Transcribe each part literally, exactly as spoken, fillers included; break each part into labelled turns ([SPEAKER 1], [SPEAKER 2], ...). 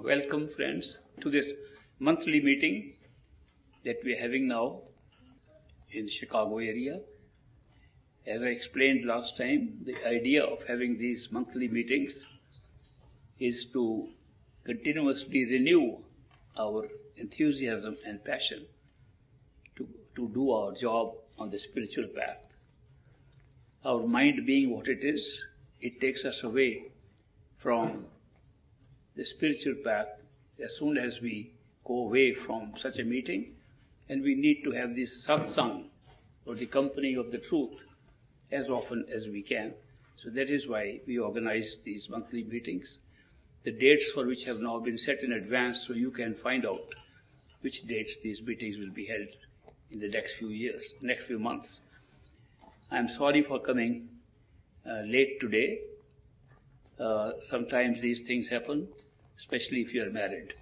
[SPEAKER 1] Welcome, friends, to this monthly meeting that we are having now in Chicago area. As I explained last time, the idea of having these monthly meetings is to continuously renew our enthusiasm and passion to, to do our job on the spiritual path. Our mind being what it is, it takes us away from the spiritual path as soon as we go away from such a meeting, and we need to have this satsang, or the company of the truth, as often as we can. So that is why we organize these monthly meetings. The dates for which have now been set in advance, so you can find out which dates these meetings will be held in the next few years, next few months. I am sorry for coming uh, late today. Uh, sometimes these things happen, especially if you are married.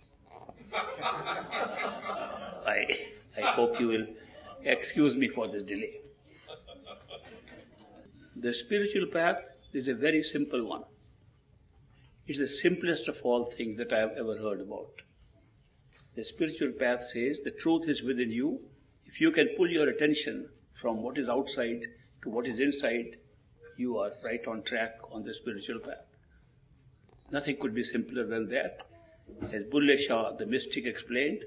[SPEAKER 1] I, I hope you will excuse me for this delay. The spiritual path is a very simple one. It's the simplest of all things that I have ever heard about. The spiritual path says the truth is within you. If you can pull your attention from what is outside to what is inside, you are right on track on the spiritual path. Nothing could be simpler than that. As Bulle Shah, the mystic, explained,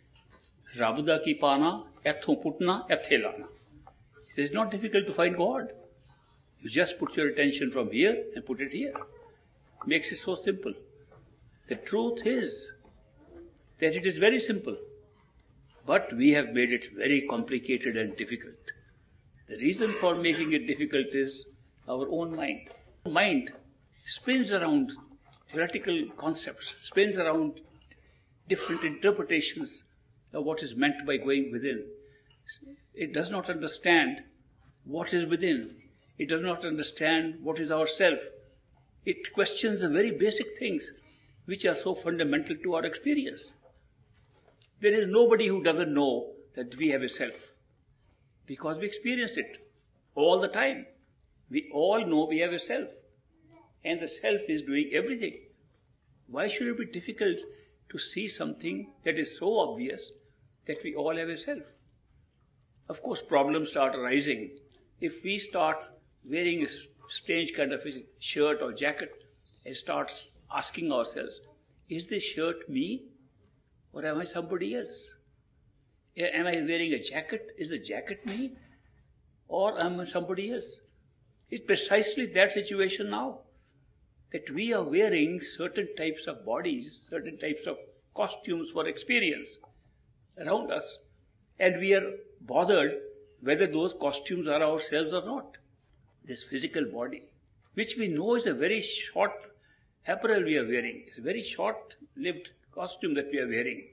[SPEAKER 1] Rabuda ki pana, etho putna, ethe lana. He says, it's not difficult to find God. You just put your attention from here and put it here. Makes it so simple. The truth is that it is very simple, but we have made it very complicated and difficult. The reason for making it difficult is our own mind. Mind spins around theoretical concepts, spins around different interpretations of what is meant by going within. It does not understand what is within. It does not understand what is ourself. It questions the very basic things which are so fundamental to our experience. There is nobody who doesn't know that we have a self, because we experience it all the time. We all know we have a self, and the self is doing everything. Why should it be difficult to see something that is so obvious that we all have a self? Of course, problems start arising if we start wearing a strange kind of a shirt or jacket and starts asking ourselves, is this shirt me or am I somebody else? Am I wearing a jacket? Is the jacket me or am I somebody else? It's precisely that situation now, that we are wearing certain types of bodies, certain types of costumes for experience around us, and we are bothered whether those costumes are ourselves or not. This physical body, which we know is a very short apparel we are wearing, is a very short-lived costume that we are wearing.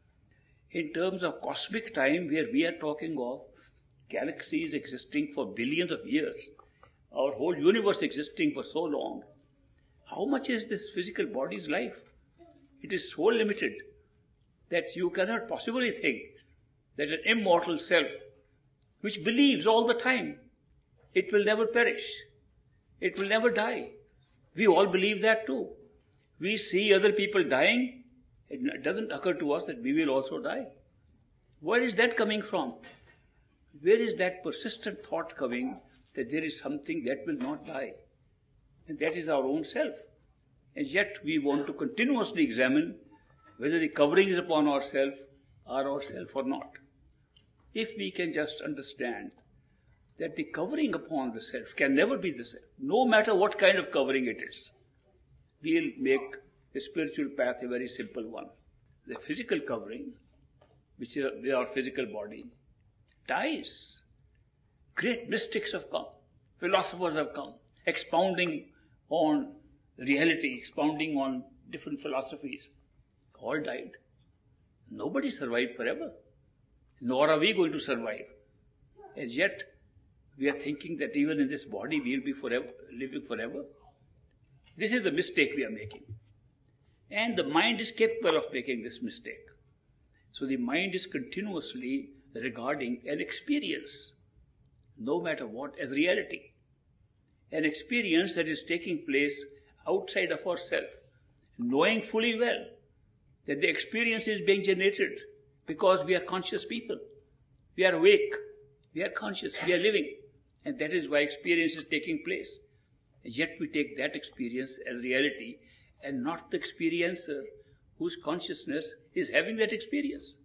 [SPEAKER 1] In terms of cosmic time, where we are talking of galaxies existing for billions of years, our whole universe existing for so long, how much is this physical body's life? It is so limited that you cannot possibly think that an immortal self, which believes all the time, it will never perish, it will never die. We all believe that too. We see other people dying, it doesn't occur to us that we will also die. Where is that coming from? Where is that persistent thought coming that there is something that will not die? And that is our own self. And yet we want to continuously examine whether the covering is upon ourselves are ourself or not. If we can just understand that the covering upon the self can never be the self, no matter what kind of covering it is, we'll make the spiritual path a very simple one. The physical covering, which is our physical body, dies. Great mystics have come, philosophers have come, expounding on reality, expounding on different philosophies. All died. Nobody survived forever, nor are we going to survive. And yet, we are thinking that even in this body we will be forever, living forever. This is the mistake we are making. And the mind is capable of making this mistake. So the mind is continuously regarding an experience, no matter what, as reality. An experience that is taking place outside of ourselves, knowing fully well that the experience is being generated because we are conscious people. We are awake. We are conscious. We are living. And that is why experience is taking place. And yet we take that experience as reality and not the experiencer whose consciousness is having that experience.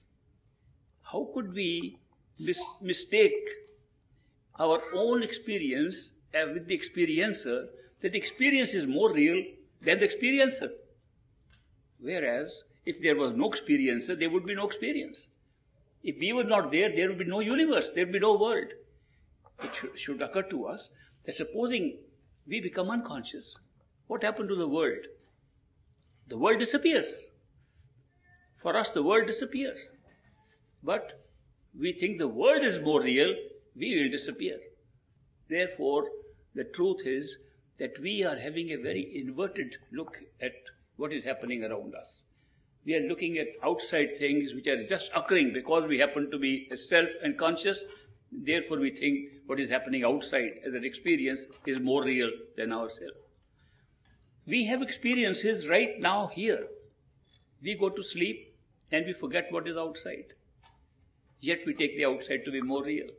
[SPEAKER 1] How could we mis- mistake our own experience uh, with the experiencer, that the experience is more real than the experiencer? Whereas, if there was no experiencer, there would be no experience. If we were not there, there would be no universe, there would be no world. It sh- should occur to us that supposing we become unconscious, what happened to the world? The world disappears. For us, the world disappears. But we think the world is more real, we will disappear. Therefore, the truth is that we are having a very inverted look at what is happening around us. We are looking at outside things which are just occurring because we happen to be self and conscious. Therefore, we think what is happening outside as an experience is more real than ourselves. We have experiences right now here. We go to sleep and we forget what is outside. Yet we take the outside to be more real.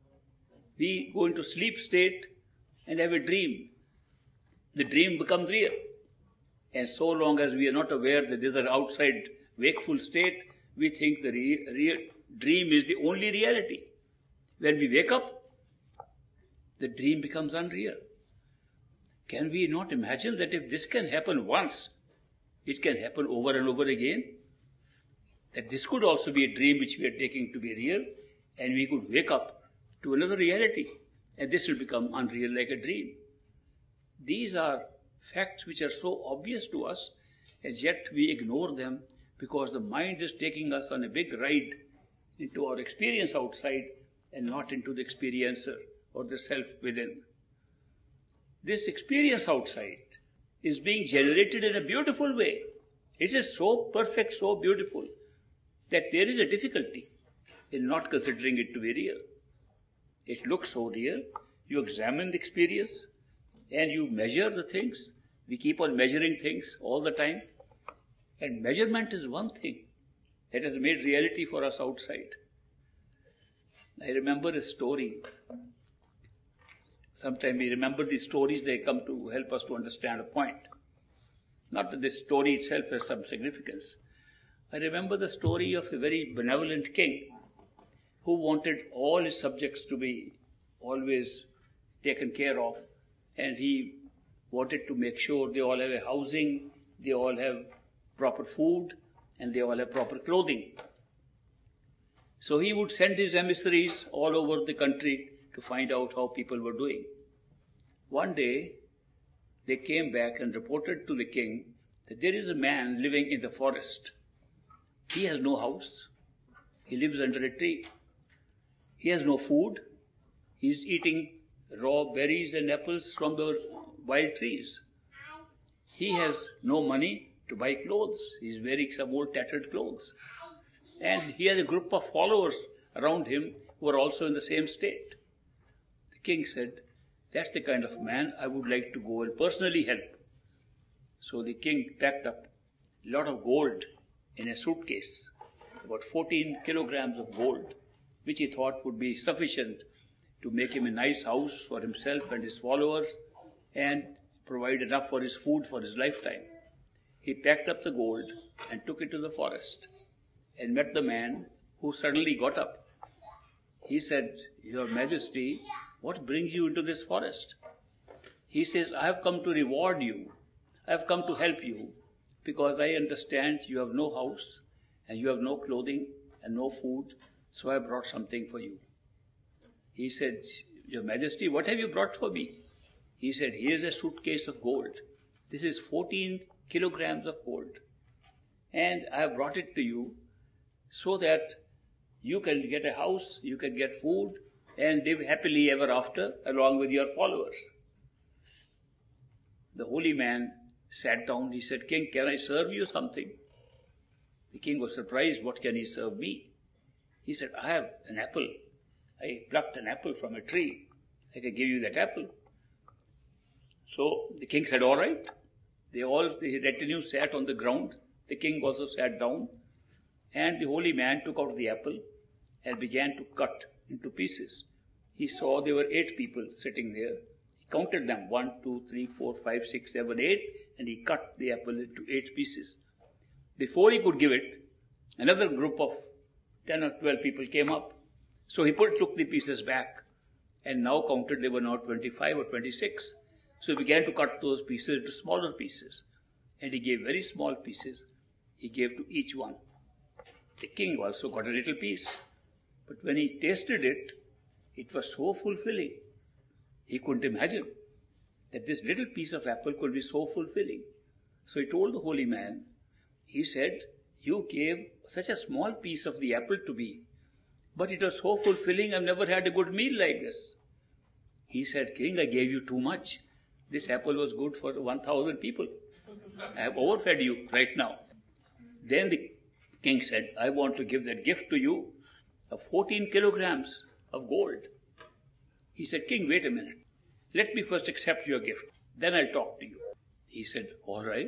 [SPEAKER 1] We go into sleep state and have a dream. The dream becomes real. And so long as we are not aware that there is an outside wakeful state, we think the re- real dream is the only reality. When we wake up, the dream becomes unreal. Can we not imagine that if this can happen once, it can happen over and over again? That this could also be a dream which we are taking to be real, and we could wake up to another reality, and this will become unreal like a dream. These are facts which are so obvious to us, and yet we ignore them because the mind is taking us on a big ride into our experience outside and not into the experiencer or the self within. This experience outside is being generated in a beautiful way. It is so perfect, so beautiful, that there is a difficulty in not considering it to be real. It looks so real. You examine the experience and you measure the things. We keep on measuring things all the time. And measurement is one thing that has made reality for us outside. I remember a story. Sometimes we remember these stories, they come to help us to understand a point. Not that this story itself has some significance. I remember the story of a very benevolent king who wanted all his subjects to be always taken care of, and he wanted to make sure they all have a housing, they all have proper food, and they all have proper clothing. So he would send his emissaries all over the country to find out how people were doing. One day, they came back and reported to the king that there is a man living in the forest. He has no house. He lives under a tree. He has no food. He is eating raw berries and apples from the wild trees. He has no money to buy clothes. He is wearing some old tattered clothes. And he has a group of followers around him who are also in the same state. The king said, "That's the kind of man I would like to go and personally help." So the king packed up a lot of gold in a suitcase, about fourteen kilograms of gold, which he thought would be sufficient to make him a nice house for himself and his followers and provide enough for his food for his lifetime. He packed up the gold and took it to the forest and met the man who suddenly got up. He said, "Your Majesty, what brings you into this forest?" He says, "I have come to reward you. I have come to help you because I understand you have no house and you have no clothing and no food, so I brought something for you." He said, "Your Majesty, what have you brought for me?" He said, "Here's a suitcase of gold. This is fourteen kilograms of gold. And I have brought it to you so that you can get a house, you can get food, and live happily ever after along with your followers." The holy man sat down. He said, "King, can I serve you something?" The king was surprised. "What can he serve me?" He said, "I have an apple. I plucked an apple from a tree. I can give you that apple." So the king said, "All right." They all, the retinue sat on the ground. The king also sat down, and the holy man took out the apple and began to cut into pieces. He saw there were eight people sitting there. He counted them, one, two, three, four, five, six, seven, eight, and he cut the apple into eight pieces. Before he could give it, another group of ten or twelve people came up. So he put, took the pieces back, and now counted they were now twenty-five or twenty-six. So he began to cut those pieces into smaller pieces. And he gave very small pieces. He gave to each one. The king also got a little piece. But when he tasted it, it was so fulfilling. He couldn't imagine that this little piece of apple could be so fulfilling. So he told the holy man, he said, you gave such a small piece of the apple to me, but it was so fulfilling, I've never had a good meal like this. He said, king, I gave you too much. This apple was good for one thousand people. I have overfed you right now. Then the king said, I want to give that gift to you of fourteen kilograms of gold. He said, king, wait a minute. Let me first accept your gift. Then I'll talk to you. He said, all right.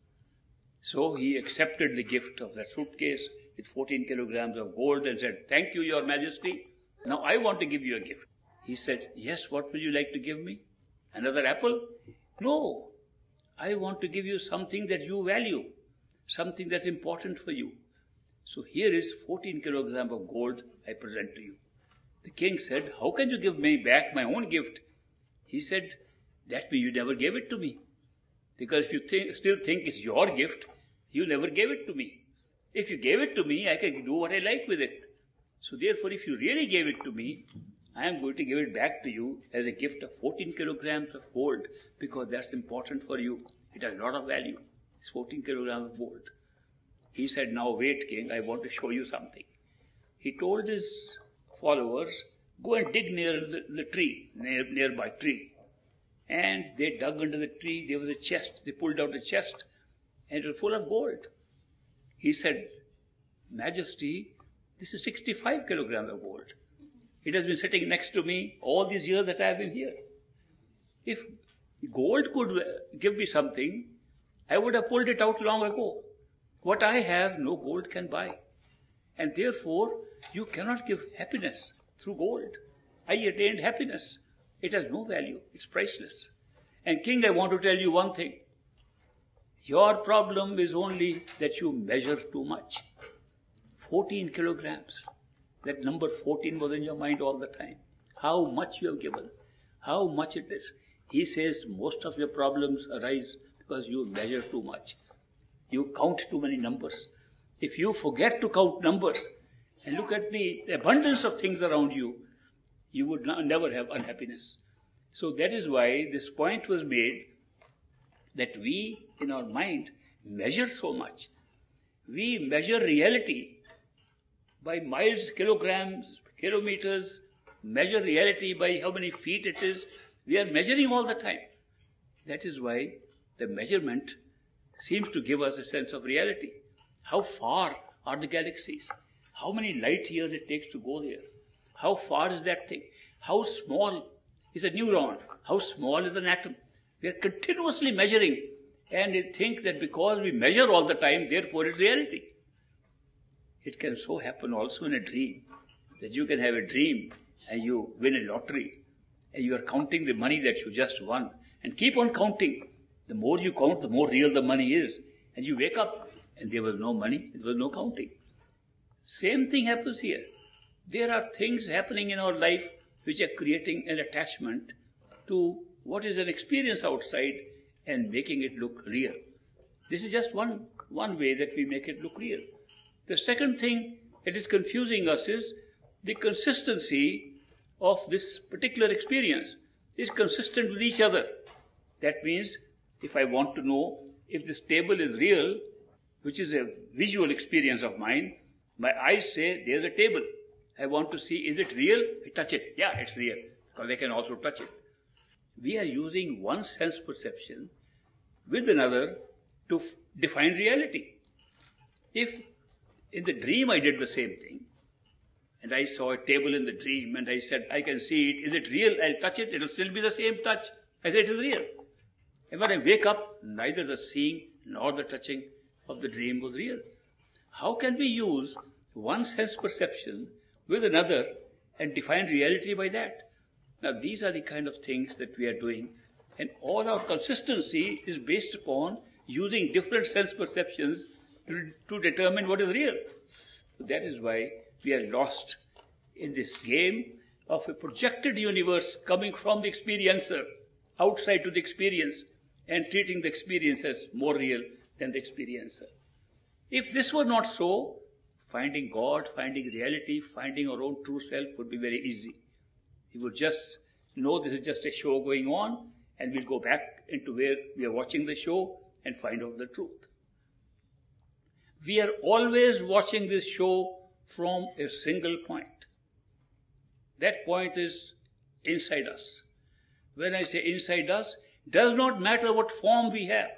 [SPEAKER 1] So he accepted the gift of that suitcase with fourteen kilograms of gold and said, thank you, your majesty. Now I want to give you a gift. He said, yes, what will you like to give me? Another apple? No, I want to give you something that you value, something that's important for you. So here is fourteen kilograms of gold I present to you. The king said, how can you give me back my own gift? He said, that means you never gave it to me. Because if you think, still think it's your gift, you never gave it to me. If you gave it to me, I can do what I like with it. So therefore, if you really gave it to me, I am going to give it back to you as a gift of fourteen kilograms of gold, because that's important for you. It has a lot of value. It's fourteen kilograms of gold. He said, now wait, king, I want to show you something. He told his followers, go and dig near the, the tree, near, nearby tree. And they dug under the tree, there was a chest. They pulled out a chest, and it was full of gold. He said, Majesty, this is sixty-five kilograms of gold. It has been sitting next to me all these years that I have been here. If gold could give me something, I would have pulled it out long ago. What I have, no gold can buy. And therefore, you cannot give happiness through gold. I attained happiness. It has no value. It's priceless. And king, I want to tell you one thing. Your problem is only that you measure too much. fourteen kilograms. That number fourteen was in your mind all the time. How much you have given. How much it is. He says most of your problems arise because you measure too much. You count too many numbers. If you forget to count numbers and look at the abundance of things around you, you would not, never have unhappiness. So that is why this point was made that we, in our mind, measure so much. We measure reality by miles, kilograms, kilometers, measure reality by how many feet it is. We are measuring all the time. That is why the measurement seems to give us a sense of reality. How far are the galaxies? How many light years it takes to go there? How far is that thing? How small is a neuron? How small is an atom? We are continuously measuring, and we think that because we measure all the time, therefore it's reality. It can so happen also in a dream, that you can have a dream and you win a lottery, and you are counting the money that you just won, and keep on counting. The more you count, the more real the money is. And you wake up, and there was no money, there was no counting. Same thing happens here. There are things happening in our life which are creating an attachment to what is an experience outside and making it look real. This is just one, one way that we make it look real. The second thing that is confusing us is the consistency of this particular experience is consistent with each other. That means if I want to know if this table is real, which is a visual experience of mine, my eyes say there's a table. I want to see, is it real? I touch it. Yeah, it's real, because I can also touch it. We are using one sense perception with another to f- define reality. If in the dream I did the same thing, and I saw a table in the dream, and I said, I can see it. Is it real? I'll touch it. It'll still be the same touch. I said, it is real. And when I wake up, neither the seeing nor the touching of the dream was real. How can we use one sense perception with another and define reality by that? Now, these are the kind of things that we are doing, and all our consistency is based upon using different sense perceptions to, to determine what is real. So that is why we are lost in this game of a projected universe coming from the experiencer outside to the experience and treating the experience as more real than the experiencer. If this were not so, finding God, finding reality, finding our own true self would be very easy. We would just know this is just a show going on, and we'll go back into where we are watching the show and find out the truth. We are always watching this show from a single point. That point is inside us. When I say inside us, it does not matter what form we have.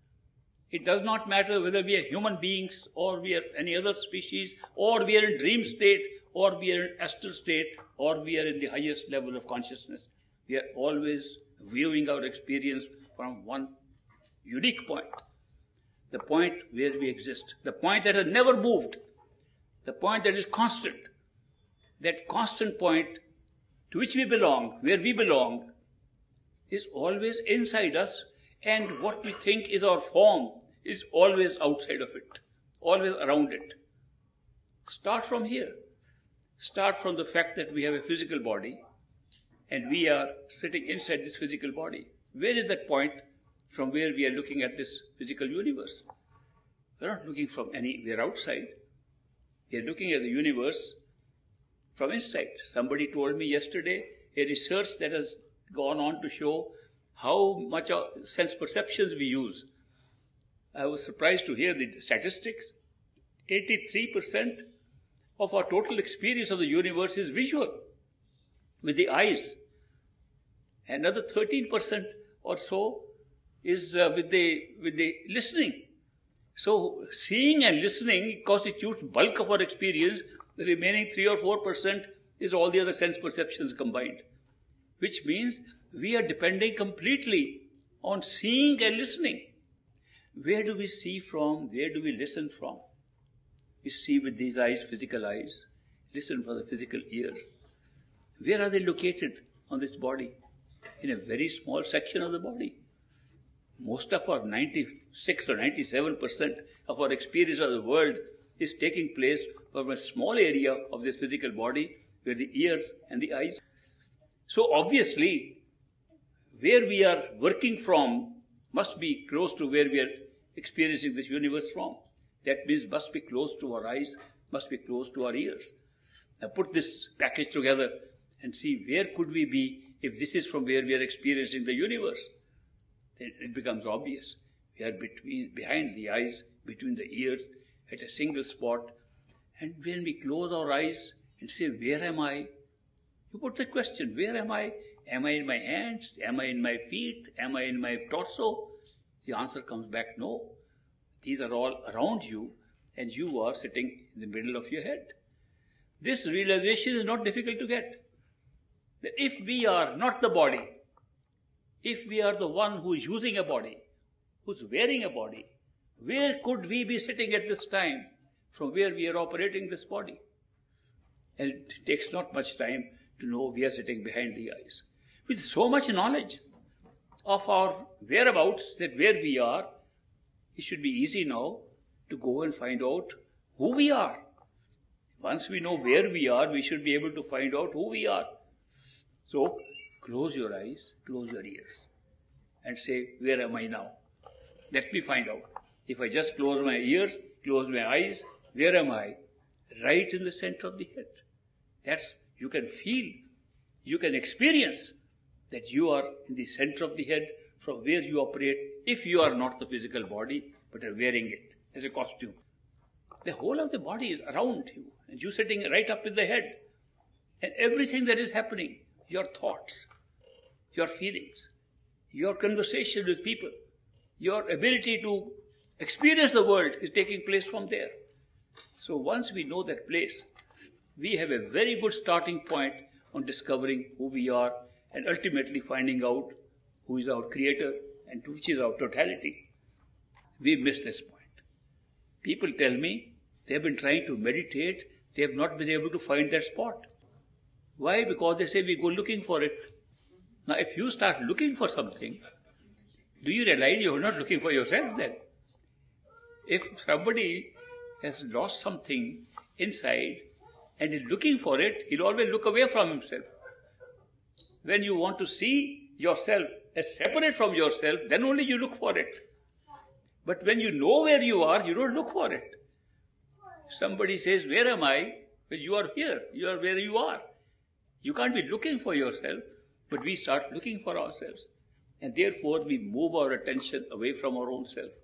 [SPEAKER 1] It does not matter whether we are human beings or we are any other species, or we are in dream state, or we are in astral state, or we are in the highest level of consciousness. We are always viewing our experience from one unique point. The point where we exist. The point that has never moved. The point that is constant. That constant point to which we belong, where we belong, is always inside us, and what we think is our form is always outside of it, always around it. Start from here. Start from the fact that we have a physical body, and we are sitting inside this physical body. Where is that point from where we are looking at this physical universe? We are not looking from anywhere outside. We are looking at the universe from inside. Somebody told me yesterday a research that has gone on to show how much of sense perceptions we use. I was surprised to hear the statistics. eighty-three percent of our total experience of the universe is visual, with the eyes. Another thirteen percent or so is uh, with the with the listening. So seeing and listening constitutes bulk of our experience. The remaining three or four percent is all the other sense perceptions combined, which means we are depending completely on seeing and listening. Where do we see from? Where do we listen from? We see with these eyes, physical eyes, listen for the physical ears. Where are they located on this body? In a very small section of the body. Most of our ninety-six or ninety-seven percent of our experience of the world is taking place from a small area of this physical body where the ears and the eyes. So obviously, where we are working from must be close to where we are experiencing this universe from. That means must be close to our eyes, must be close to our ears. Now put this package together and see where could we be if this is from where we are experiencing the universe. Then it becomes obvious. We are between, behind the eyes, between the ears, at a single spot. And when we close our eyes and say, where am I? You put the question, where am I? Am I in my hands? Am I in my feet? Am I in my torso? The answer comes back, no. These are all around you, and you are sitting in the middle of your head. This realization is not difficult to get. That if we are not the body, if we are the one who is using a body, who's wearing a body, where could we be sitting at this time from where we are operating this body? And it takes not much time to know we are sitting behind the eyes. With so much knowledge of our whereabouts, that where we are, it should be easy now to go and find out who we are. Once we know where we are, we should be able to find out who we are. So, close your eyes, close your ears, and say, where am I now? Let me find out. If I just close my ears, close my eyes, where am I? Right in the center of the head. That's, you can feel, you can experience that you are in the center of the head from where you operate, if you are not the physical body, but are wearing it as a costume. The whole of the body is around you, and you sitting right up in the head. And everything that is happening, your thoughts, your feelings, your conversation with people, your ability to experience the world is taking place from there. So once we know that place, we have a very good starting point on discovering who we are and ultimately finding out who is our creator and which is our totality. We miss this point. People tell me they have been trying to meditate, they have not been able to find that spot. Why? Because they say we go looking for it. Now if you start looking for something, do you realize you are not looking for yourself then? If somebody has lost something inside and is looking for it, he'll always look away from himself. When you want to see yourself as separate from yourself, then only you look for it. But when you know where you are, you don't look for it. Somebody says, where am I? Well, you are here. You are where you are. You can't be looking for yourself, but we start looking for ourselves. And therefore, we move our attention away from our own self.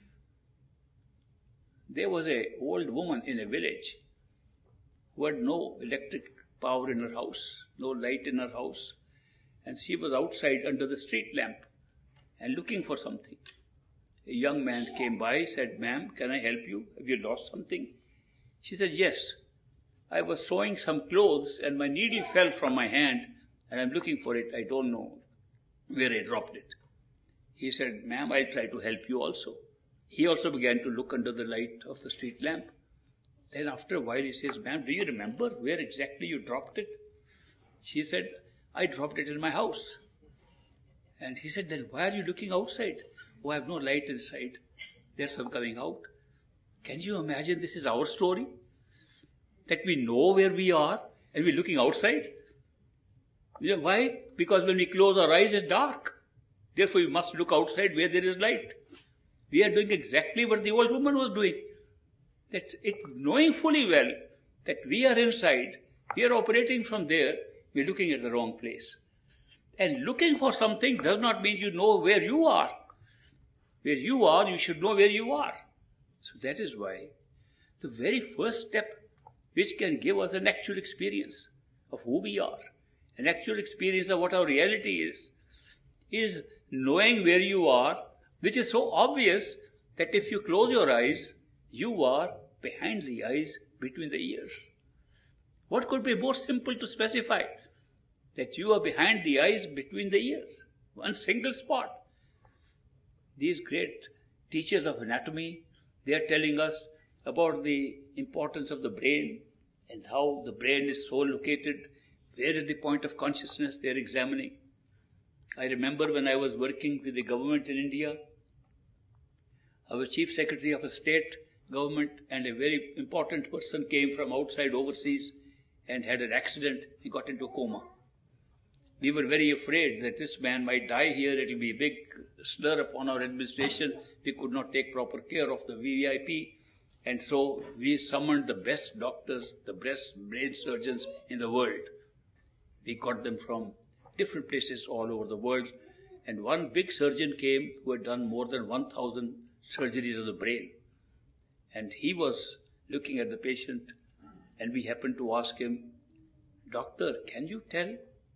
[SPEAKER 1] There was an old woman in a village who had no electric power in her house, no light in her house. And she was outside under the street lamp and looking for something. A young man came by, said, "Ma'am, can I help you? Have you lost something?" She said, "Yes. I was sewing some clothes and my needle fell from my hand and I'm looking for it. I don't know where I dropped it." He said, "Ma'am, I'll try to help you also." He also began to look under the light of the street lamp. Then after a while he says, "Ma'am, do you remember where exactly you dropped it?" She said, "I dropped it in my house." And he said, "Then why are you looking outside?" "Oh, I have no light inside. There's some coming out." Can you imagine this is our story? That we know where we are and we're looking outside? You know, why? Because when we close our eyes, it's dark. Therefore, we must look outside where there is light. We are doing exactly what the old woman was doing. That's it, knowing fully well that we are inside, we are operating from there, we're looking at the wrong place. And looking for something does not mean you know where you are. Where you are, you should know where you are. So that is why the very first step which can give us an actual experience of who we are, an actual experience of what our reality is, is knowing where you are, which is so obvious that if you close your eyes, you are behind the eyes, between the ears. What could be more simple to specify? That you are behind the eyes, between the ears. One single spot. These great teachers of anatomy, they are telling us about the importance of the brain and how the brain is so located. Where is the point of consciousness they are examining? I remember when I was working with the government in India, our chief secretary of a state government and a very important person came from outside overseas and had an accident. He got into a coma. We were very afraid that this man might die here. It will be a big slur upon our administration. We could not take proper care of the V I P. And so we summoned the best doctors, the best brain surgeons in the world. We got them from different places all over the world. And one big surgeon came who had done more than one thousand surgeries of the brain. And he was looking at the patient, and we happened to ask him, "Doctor, can you tell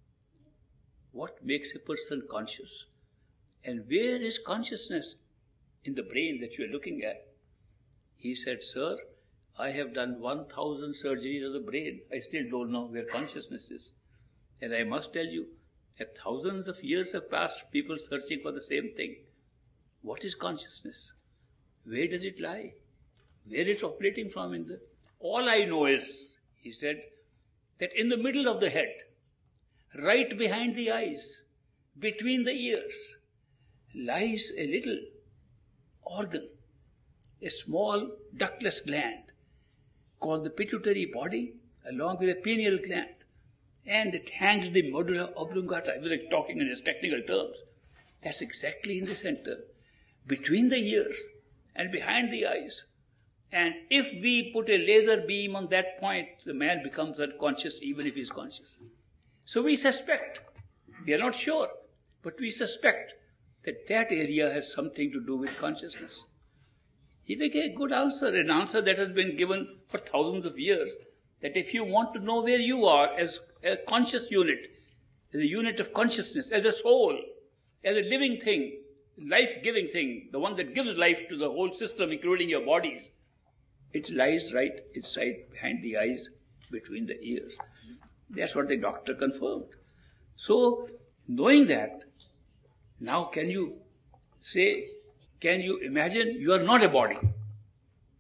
[SPEAKER 1] what makes a person conscious? And where is consciousness in the brain that you are looking at?" He said, "Sir, I have done one thousand surgeries of the brain. I still don't know where consciousness is. And I must tell you that thousands of years have passed, people searching for the same thing. What is consciousness? Where does it lie? Where it's operating from in the... All I know is," he said, "that in the middle of the head, right behind the eyes, between the ears, lies a little organ, a small ductless gland called the pituitary body along with a pineal gland. And it hangs the medulla oblongata." I was like talking in its technical terms. That's exactly in the center, between the ears and behind the eyes. And if we put a laser beam on that point, the man becomes unconscious even if he's conscious. So we suspect, we are not sure, but we suspect that that area has something to do with consciousness. He gave a good answer, an answer that has been given for thousands of years, that if you want to know where you are as a conscious unit, as a unit of consciousness, as a soul, as a living thing, life-giving thing, the one that gives life to the whole system, including your bodies, it lies right inside, behind the eyes, between the ears. That's what the doctor confirmed. So, knowing that, now can you say, can you imagine you are not a body?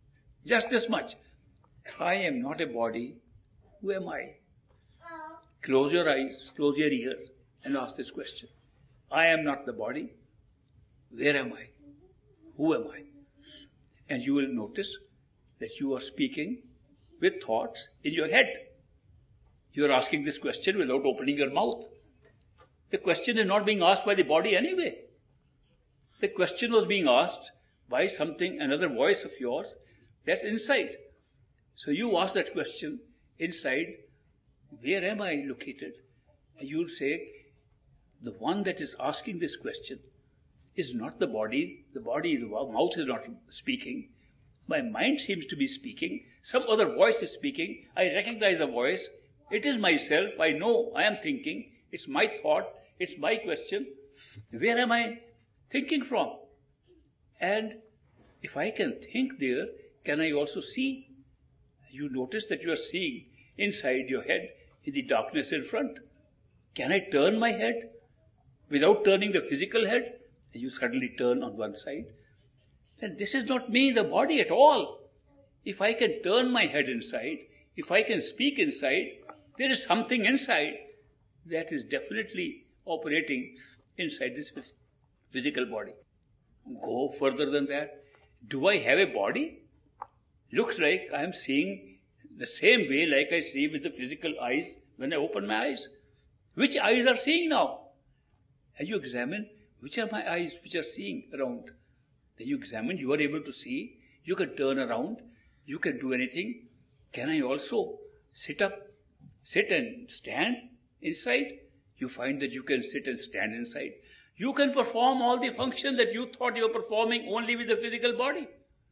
[SPEAKER 1] Just this much. I am not a body. Who am I? Close your eyes, close your ears, and ask this question. I am not the body. Where am I? Who am I? And you will notice that you are speaking with thoughts in your head. You are asking this question without opening your mouth. The question is not being asked by the body anyway. The question was being asked by something, another voice of yours that's inside. So you ask that question inside, where am I located? And you'll say, the one that is asking this question is not the body. The body, the mouth is not speaking. My mind seems to be speaking. Some other voice is speaking. I recognize the voice. It is myself. I know I am thinking. It's my thought. It's my question. Where am I thinking from? And if I can think there, can I also see? You notice that you are seeing inside your head in the darkness in front. Can I turn my head without turning the physical head? And you suddenly turn on one side. Then this is not me, the body at all. If I can turn my head inside, if I can speak inside, there is something inside that is definitely operating inside this physical body. Go further than that. Do I have a body? Looks like I am seeing the same way like I see with the physical eyes when I open my eyes. Which eyes are seeing now? And you examine, which are my eyes which are seeing around? Then you examine, you are able to see, you can turn around, you can do anything. Can I also sit up, sit and stand inside? You find that you can sit and stand inside. You can perform all the functions that you thought you were performing only with the physical body.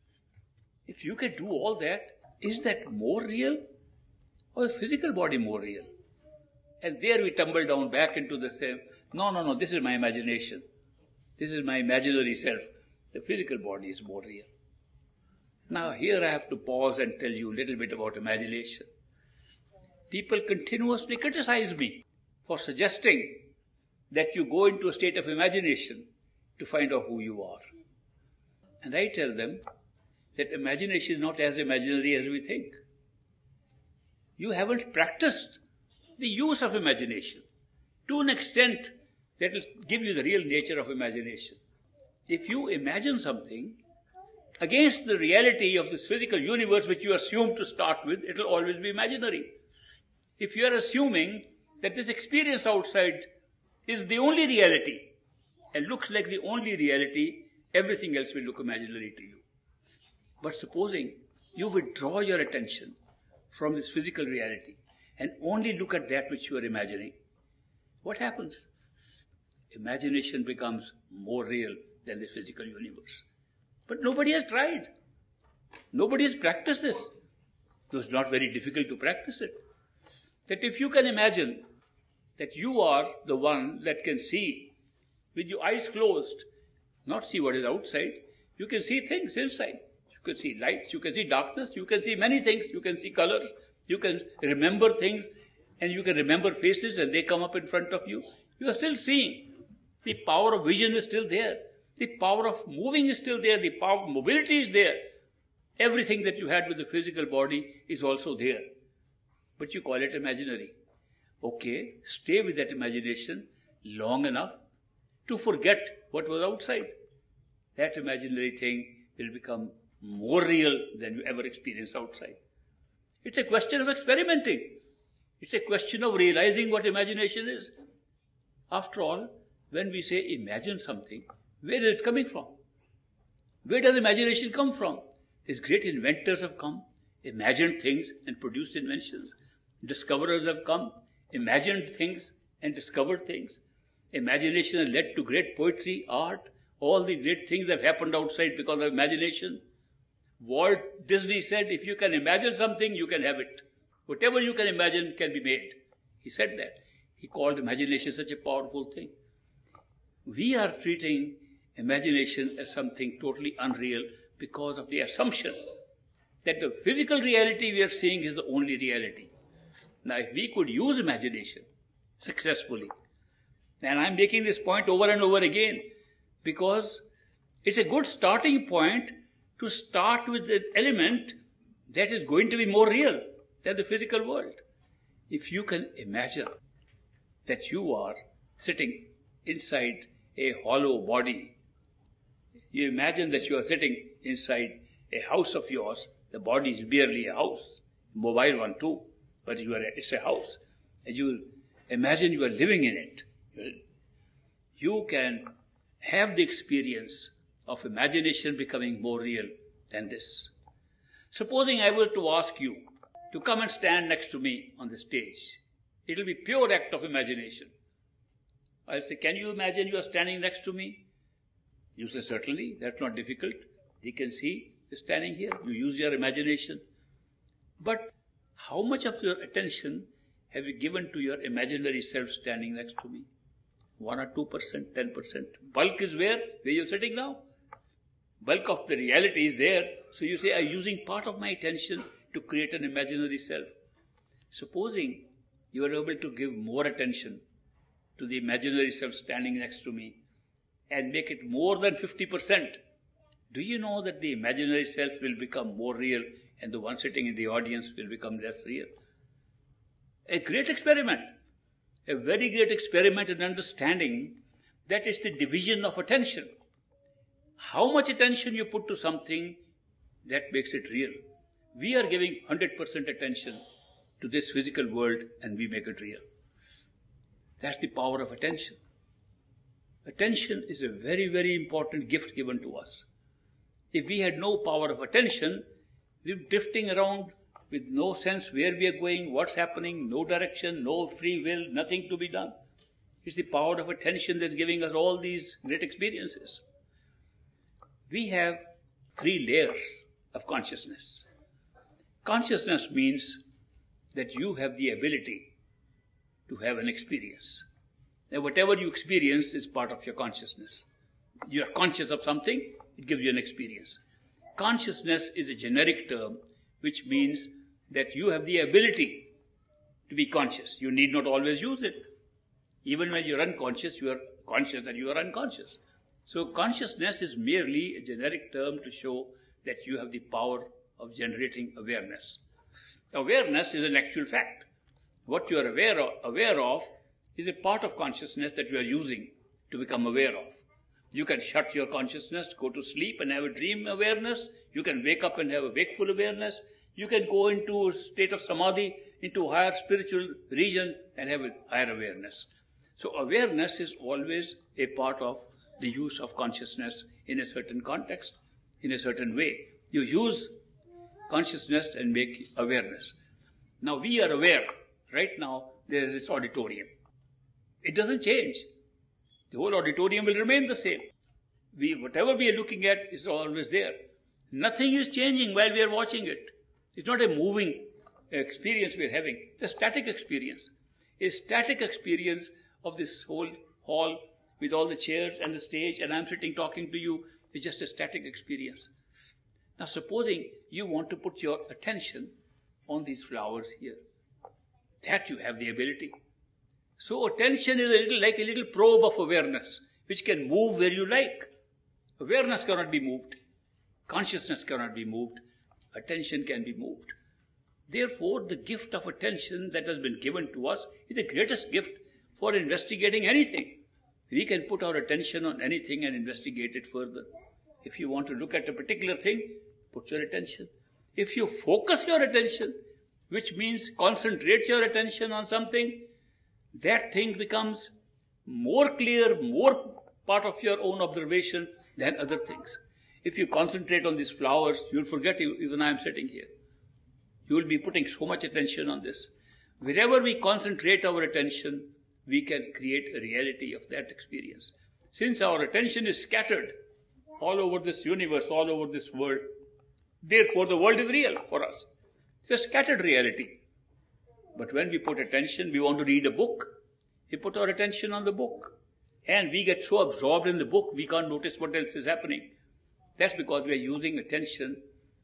[SPEAKER 1] If you can do all that, is that more real or the physical body more real? And there we tumble down back into the same, no, no, no, this is my imagination. This is my imaginary self. The physical body is more real. Now here I have to pause and tell you a little bit about imagination. People continuously criticize me for suggesting that you go into a state of imagination to find out who you are. And I tell them that imagination is not as imaginary as we think. You haven't practiced the use of imagination to an extent that will give you the real nature of imagination. If you imagine something against the reality of this physical universe which you assume to start with, it will always be imaginary. If you are assuming that this experience outside is the only reality and looks like the only reality, everything else will look imaginary to you. But supposing you withdraw your attention from this physical reality and only look at that which you are imagining, what happens? Imagination becomes more real than the physical universe. But nobody has tried. Nobody has practiced this. It was not very difficult to practice it. That if you can imagine that you are the one that can see with your eyes closed, not see what is outside, you can see things inside. You can see lights, you can see darkness, you can see many things, you can see colors, you can remember things, and you can remember faces and they come up in front of you. You are still seeing. The power of vision is still there. The power of moving is still there. The power of mobility is there. Everything that you had with the physical body is also there. But you call it imaginary. Okay, stay with that imagination long enough to forget what was outside. That imaginary thing will become more real than you ever experienced outside. It's a question of experimenting. It's a question of realizing what imagination is. After all, when we say imagine something, where is it coming from? Where does imagination come from? These great inventors have come, imagined things and produced inventions. Discoverers have come, imagined things and discovered things. Imagination has led to great poetry, art, all the great things that have happened outside because of imagination. Walt Disney said, if you can imagine something, you can have it. Whatever you can imagine can be made. He said that. He called imagination such a powerful thing. We are treating imagination as something totally unreal because of the assumption that the physical reality we are seeing is the only reality. Now, if we could use imagination successfully, and I'm making this point over and over again because it's a good starting point to start with the element that is going to be more real than the physical world. If you can imagine that you are sitting inside a hollow body, you imagine that you are sitting inside a house of yours. The body is barely a house, mobile one too, but you are a, it's a house. And you imagine you are living in it. You can have the experience of imagination becoming more real than this. Supposing I were to ask you to come and stand next to me on the stage, it will be pure act of imagination. I'll say, can you imagine you are standing next to me? You say, certainly, that's not difficult. You can see you're standing here. You use your imagination. But how much of your attention have you given to your imaginary self standing next to me? One or two percent, ten percent. Bulk is where? Where you're sitting now. Bulk of the reality is there. So you say, I'm using part of my attention to create an imaginary self. Supposing you are able to give more attention to the imaginary self standing next to me and make it more than fifty percent, do you know that the imaginary self will become more real and the one sitting in the audience will become less real? A great experiment, a very great experiment in understanding that is the division of attention. How much attention you put to something, that makes it real. We are giving one hundred percent attention to this physical world and we make it real. That's the power of attention. Attention is a very, very important gift given to us. If we had no power of attention, we'd be drifting around with no sense where we are going, what's happening, no direction, no free will, nothing to be done. It's the power of attention that's giving us all these great experiences. We have three layers of consciousness. Consciousness means that you have the ability to have an experience. And whatever you experience is part of your consciousness. You are conscious of something, it gives you an experience. Consciousness is a generic term which means that you have the ability to be conscious. You need not always use it. Even when you are unconscious, you are conscious that you are unconscious. So consciousness is merely a generic term to show that you have the power of generating awareness. Awareness is an actual fact. What you are aware of, aware of is a part of consciousness that you are using to become aware of. You can shut your consciousness, go to sleep and have a dream awareness. You can wake up and have a wakeful awareness. You can go into a state of samadhi, into a higher spiritual region and have a higher awareness. So awareness is always a part of the use of consciousness in a certain context, in a certain way. You use consciousness and make awareness. Now we are aware. Right now there is this auditorium. It doesn't change. The whole auditorium will remain the same. We, whatever we are looking at is always there. Nothing is changing while we are watching it. It's not a moving experience we are having. It's a static experience. A static experience of this whole hall with all the chairs and the stage, and I'm sitting talking to you. It's just a static experience. Now supposing you want to put your attention on these flowers here. That you have the ability. So attention is a little like a little probe of awareness, which can move where you like. Awareness cannot be moved. Consciousness cannot be moved. Attention can be moved. Therefore, the gift of attention that has been given to us is the greatest gift for investigating anything. We can put our attention on anything and investigate it further. If you want to look at a particular thing, put your attention. If you focus your attention, which means concentrate your attention on something, that thing becomes more clear, more part of your own observation than other things. If you concentrate on these flowers, you'll forget even I am sitting here. You will be putting so much attention on this. Wherever we concentrate our attention, we can create a reality of that experience. Since our attention is scattered all over this universe, all over this world, therefore the world is real for us. It's a scattered reality. But when we put attention, we want to read a book, we put our attention on the book. And we get so absorbed in the book, we can't notice what else is happening. That's because we are using attention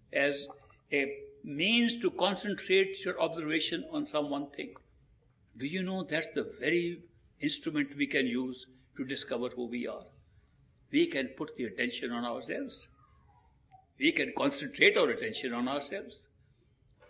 [SPEAKER 1] as a means to concentrate your observation on some one thing. Do you know that's the very instrument we can use to discover who we are? We can put the attention on ourselves. We can concentrate our attention on ourselves.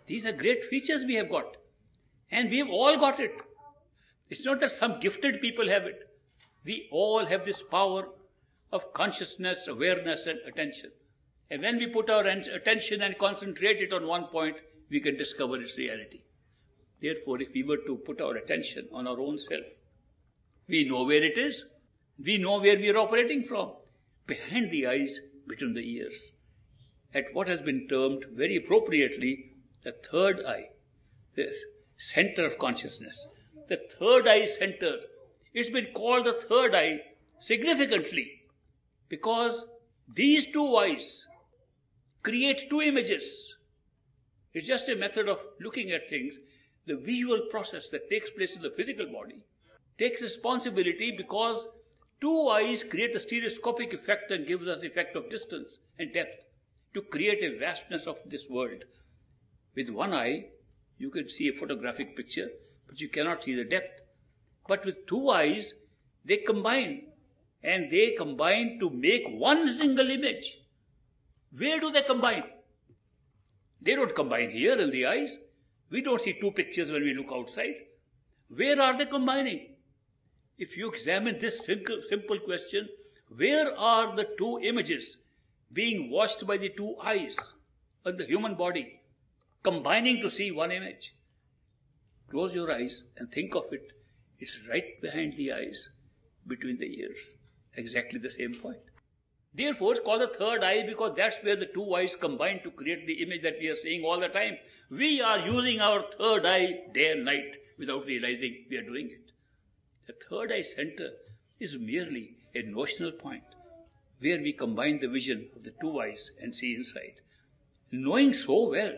[SPEAKER 1] These are great features we have got. And we have all got it. It's not that some gifted people have it. We all have this power of consciousness, awareness, and attention. And when we put our attention and concentrate it on one point, we can discover its reality. Therefore, if we were to put our attention on our own self, we know where it is. We know where we are operating from. Behind the eyes, between the ears. At what has been termed very appropriately the third eye, this center of consciousness. The third eye center. It's been called the third eye significantly because these two eyes create two images. It's just a method of looking at things. The visual process that takes place in the physical body takes responsibility because two eyes create a stereoscopic effect and gives us effect of distance and depth to create a vastness of this world. With one eye, you can see a photographic picture, but you cannot see the depth. But with two eyes, they combine, and they combine to make one single image. Where do they combine? They don't combine here in the eyes. We don't see two pictures when we look outside. Where are they combining? If you examine this simple, simple question, where are the two images being watched by the two eyes of the human body, combining to see one image? Close your eyes and think of it. It's right behind the eyes, between the ears. Exactly the same point. Therefore, it's called the third eye because that's where the two eyes combine to create the image that we are seeing all the time. We are using our third eye day and night without realizing we are doing it. The third eye center is merely a notional point where we combine the vision of the two eyes and see inside. Knowing so well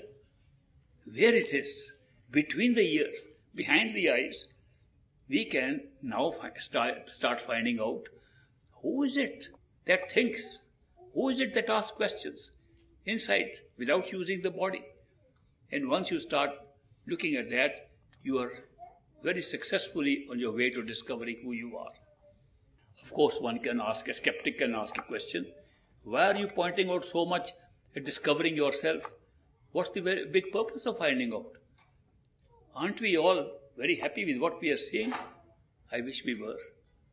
[SPEAKER 1] where it is, between the ears, behind the eyes, we can now fi- start, start finding out who is it that thinks, who is it that asks questions inside without using the body. And once you start looking at that, you are very successfully on your way to discovering who you are. Of course, one can ask, a skeptic can ask a question, why are you pointing out so much at discovering yourself? What's the very big purpose of finding out? Aren't we all very happy with what we are seeing? I wish we were.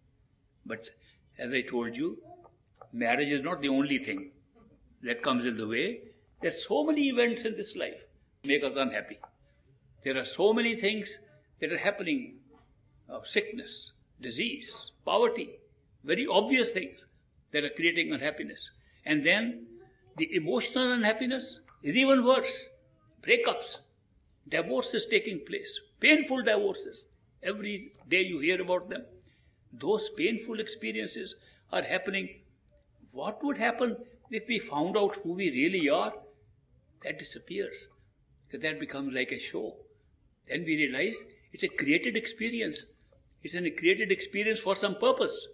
[SPEAKER 1] But as I told you, marriage is not the only thing that comes in the way. There's so many events in this life that make us unhappy. There are so many things that are happening, uh, sickness, disease, poverty, very obvious things that are creating unhappiness. And then the emotional unhappiness is even worse. Breakups, divorces taking place, painful divorces. Every day you hear about them. Those painful experiences are happening. What would happen if we found out who we really are? That disappears. Because that becomes like a show. Then we realize it's a created experience. It's a created experience for some purpose.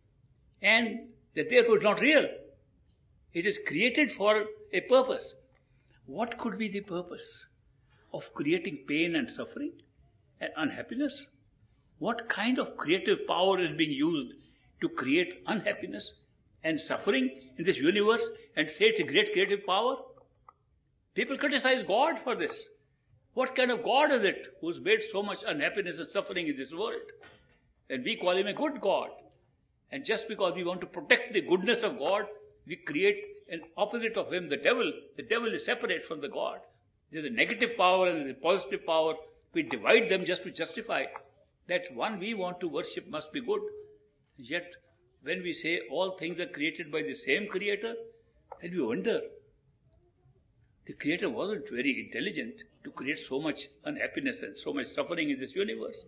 [SPEAKER 1] And that therefore it's not real. It is created for a purpose. What could be the purpose of creating pain and suffering and unhappiness? What kind of creative power is being used to create unhappiness and suffering in this universe and say it's a great creative power? People criticize God for this. What kind of God is it who's made so much unhappiness and suffering in this world? And we call him a good God. And just because we want to protect the goodness of God, we create an opposite of him, the devil. The devil is separate from the God. There's a negative power and there's a positive power. We divide them just to justify that one we want to worship must be good. Yet, when we say all things are created by the same creator, then we wonder. The creator wasn't very intelligent to create so much unhappiness and so much suffering in this universe.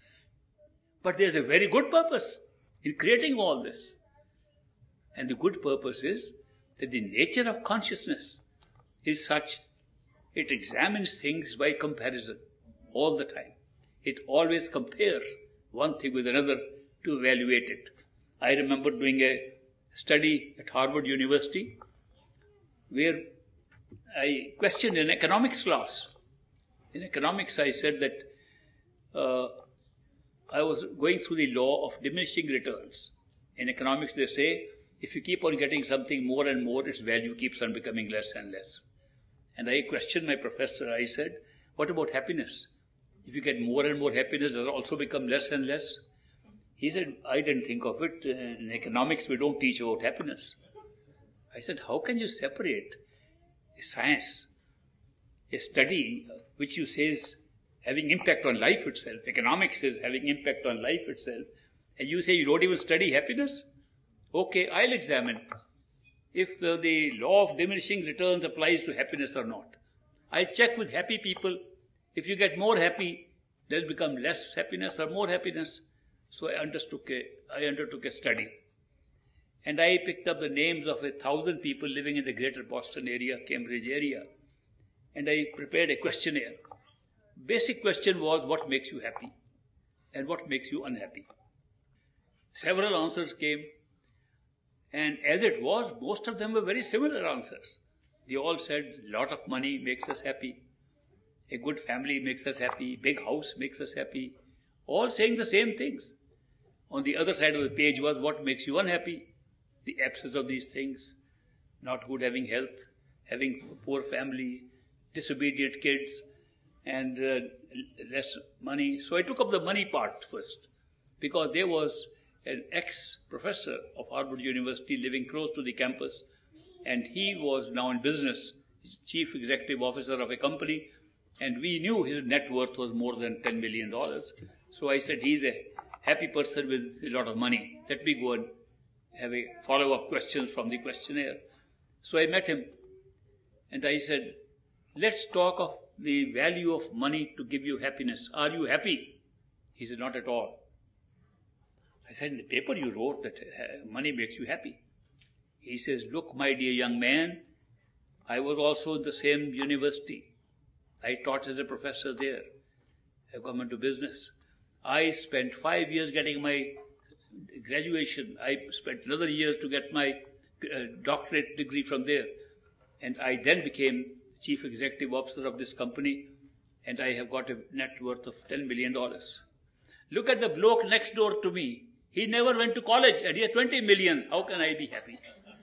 [SPEAKER 1] But there's a very good purpose in creating all this. And the good purpose is that the nature of consciousness is such, it examines things by comparison all the time. It always compares one thing with another to evaluate it. I remember doing a study at Harvard University where I questioned an economics class. In economics, I said that uh, I was going through the law of diminishing returns. In economics, they say, if you keep on getting something more and more, its value keeps on becoming less and less. And I questioned my professor. I said, what about happiness? If you get more and more happiness, does it also become less and less? He said, I didn't think of it. In economics, we don't teach about happiness. I said, how can you separate a science, a study which you say is having impact on life itself, economics is having impact on life itself, and you say you don't even study happiness? Okay, I'll examine if uh, the law of diminishing returns applies to happiness or not. I'll check with happy people. If you get more happy, there'll become less happiness or more happiness. So I undertook a, I undertook a study. And I picked up the names of a thousand people living in the greater Boston area, Cambridge area. And I prepared a questionnaire. Basic question was, what makes you happy? And what makes you unhappy? Several answers came. And as it was, most of them were very similar answers. They all said, a lot of money makes us happy. A good family makes us happy. Big house makes us happy. All saying the same things. On the other side of the page was, what makes you unhappy? The absence of these things. Not good having health, having a poor family, disobedient kids, and uh, less money. So I took up the money part first, because there was an ex-professor of Harvard University living close to the campus, and he was now in business, chief executive officer of a company, and we knew his net worth was more than ten million dollars. So I said, he's a happy person with a lot of money. Let me go and have a follow-up questions from the questionnaire. So I met him, and I said, let's talk of the value of money to give you happiness. Are you happy? He said, not at all. I said, in the paper you wrote that uh, money makes you happy. He says, look, my dear young man, I was also in the same university. I taught as a professor there. I've come into business. I spent five years getting my graduation. I spent another years to get my uh, doctorate degree from there. And I then became chief executive officer of this company, and I have got a net worth of ten million dollars. Look at the bloke next door to me. He never went to college, and he had twenty million. How can I be happy?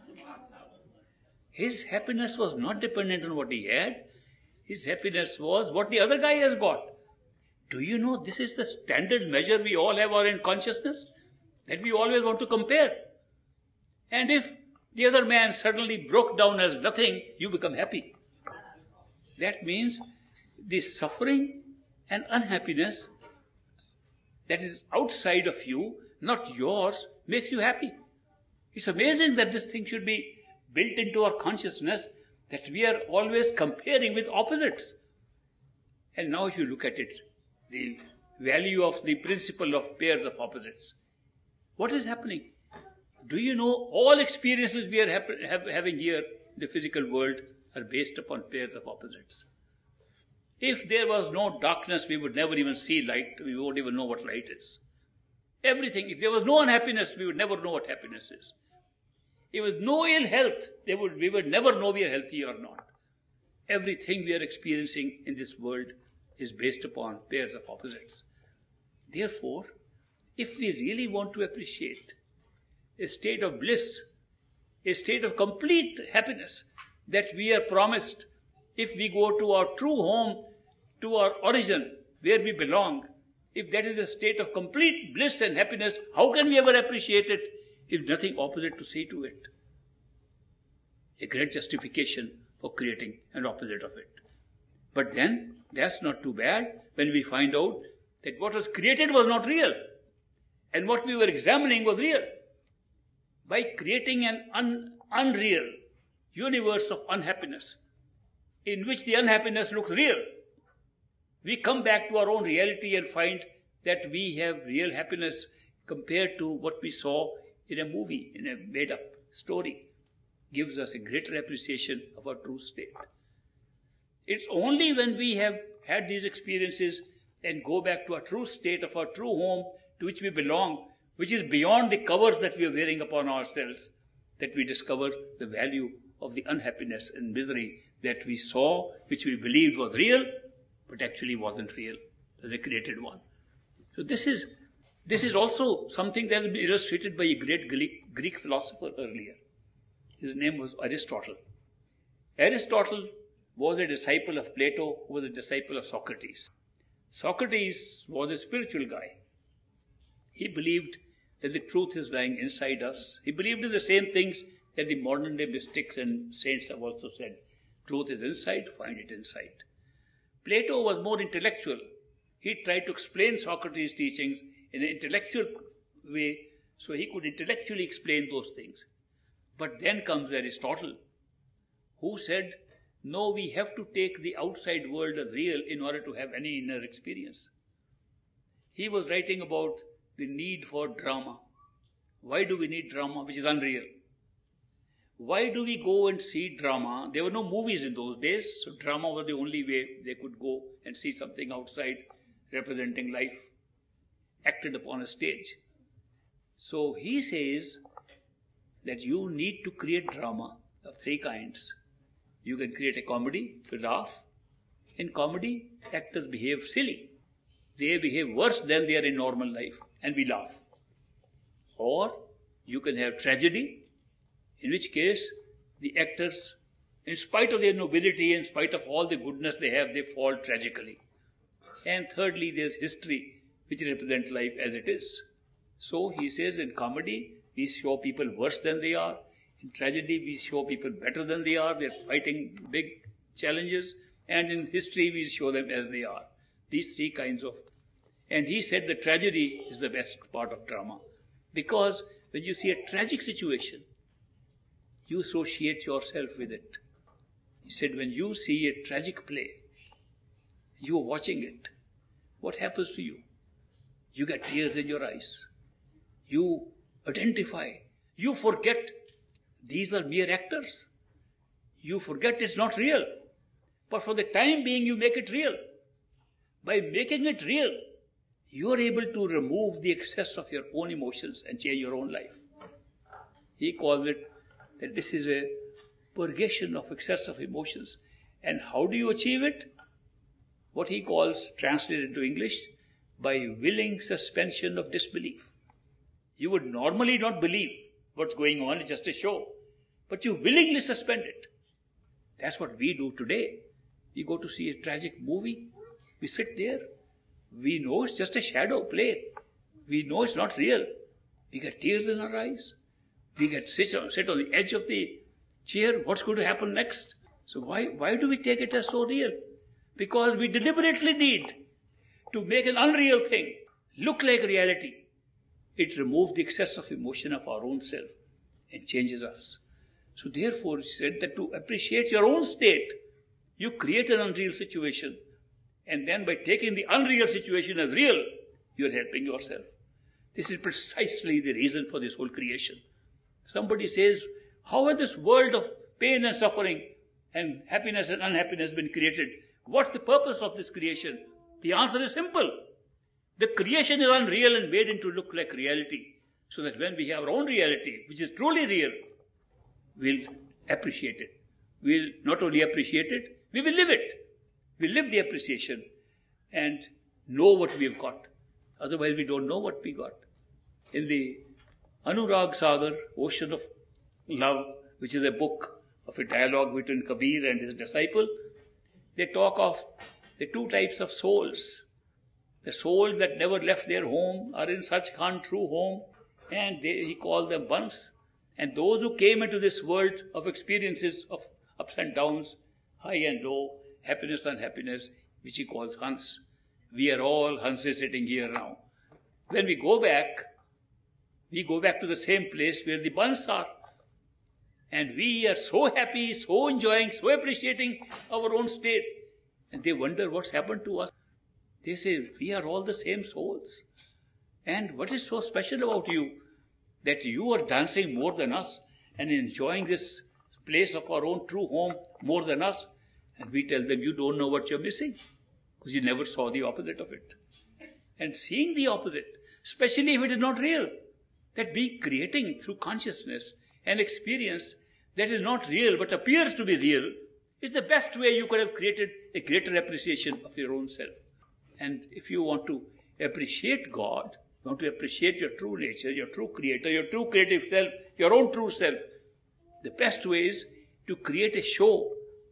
[SPEAKER 1] His happiness was not dependent on what he had. His happiness was what the other guy has got. Do you know this is the standard measure we all have in consciousness? That we always want to compare. And if the other man suddenly broke down as nothing, you become happy. That means the suffering and unhappiness that is outside of you, not yours, makes you happy. It's amazing that this thing should be built into our consciousness, that we are always comparing with opposites. And now if you look at it, the value of the principle of pairs of opposites, what is happening? Do you know all experiences we are hap- have, having here in the physical world are based upon pairs of opposites? If there was no darkness, we would never even see light. We won't even know what light is. Everything. If there was no unhappiness, we would never know what happiness is. If there was no ill health, they would, we would never know we are healthy or not. Everything we are experiencing in this world is based upon pairs of opposites. Therefore, if we really want to appreciate a state of bliss, a state of complete happiness that we are promised if we go to our true home, to our origin, where we belong, if that is a state of complete bliss and happiness, how can we ever appreciate it if nothing opposite to say to it? A great justification for creating an opposite of it. But then, that's not too bad when we find out that what was created was not real, and what we were examining was real. By creating an un- unreal universe of unhappiness, in which the unhappiness looks real, we come back to our own reality and find that we have real happiness compared to what we saw in a movie, in a made-up story. Gives us a greater appreciation of our true state. It's only when we have had these experiences and go back to our true state of our true home to which we belong, which is beyond the covers that we are wearing upon ourselves, that we discover the value of the unhappiness and misery that we saw, which we believed was real, but actually wasn't real. It was a created one. So this is this is also something that has been illustrated by a great Greek, Greek philosopher earlier. His name was Aristotle. Aristotle was a disciple of Plato, who was a disciple of Socrates. Socrates was a spiritual guy. He believed that the truth is lying inside us. He believed in the same things that the modern day mystics and saints have also said. Truth is inside, find it inside. Plato was more intellectual. He tried to explain Socrates' teachings in an intellectual way, so he could intellectually explain those things. But then comes Aristotle, who said, no, we have to take the outside world as real in order to have any inner experience. He was writing about the need for drama. Why do we need drama, which is unreal? Why do we go and see drama? There were no movies in those days, so drama was the only way they could go and see something outside representing life, acted upon a stage. So he says that you need to create drama of three kinds. You can create a comedy to laugh. In comedy, actors behave silly. They behave worse than they are in normal life, and we laugh. Or you can have tragedy, in which case the actors, in spite of their nobility, in spite of all the goodness they have, they fall tragically. And thirdly, there's history, which represents life as it is. So he says in comedy, we show people worse than they are. In tragedy, we show people better than they are. They're fighting big challenges. And in history, we show them as they are. These three kinds of... And he said the tragedy is the best part of drama. Because when you see a tragic situation, you associate yourself with it. He said when you see a tragic play, you are watching it. What happens to you? You get tears in your eyes. You identify. You forget these are mere actors. You forget it's not real. But for the time being, you make it real. By making it real, you are able to remove the excess of your own emotions and change your own life. He calls it that this is a purgation of excess of emotions. And how do you achieve it? What he calls, translated into English, by willing suspension of disbelief. You would normally not believe what's going on, it's just a show. But you willingly suspend it. That's what we do today. We go to see a tragic movie. We sit there. We know it's just a shadow play. We know it's not real. We get tears in our eyes. We get sit on, sit on the edge of the chair. What's going to happen next? So why, why do we take it as so real? Because we deliberately need to make an unreal thing look like reality. It removes the excess of emotion of our own self and changes us. So therefore, he said that to appreciate your own state, you create an unreal situation. And then by taking the unreal situation as real, you're helping yourself. This is precisely the reason for this whole creation. Somebody says, how has this world of pain and suffering and happiness and unhappiness been created? What's the purpose of this creation? The answer is simple. The creation is unreal and made into look like reality. So that when we have our own reality, which is truly real, we'll appreciate it. We'll not only appreciate it, we will live it. We live the appreciation and know what we've got. Otherwise, we don't know what we got. In the Anurag Sagar, Ocean of Love, which is a book of a dialogue between Kabir and his disciple, they talk of the two types of souls. The souls that never left their home are in Sachkhand, true home, and they, he called them Bans. And those who came into this world of experiences of ups and downs, high and low, happiness and unhappiness, which he calls Hans. We are all Hanses sitting here now. When we go back, we go back to the same place where the Bans are. And we are so happy, so enjoying, so appreciating our own state. And they wonder what's happened to us. They say, we are all the same souls. And what is so special about you? That you are dancing more than us and enjoying this place of our own true home more than us. And we tell them, you don't know what you're missing because you never saw the opposite of it. And seeing the opposite, especially if it is not real, that be creating through consciousness an experience that is not real but appears to be real is the best way you could have created a greater appreciation of your own self. And if you want to appreciate God, you want to appreciate your true nature, your true creator, your true creative self, your own true self, the best way is to create a show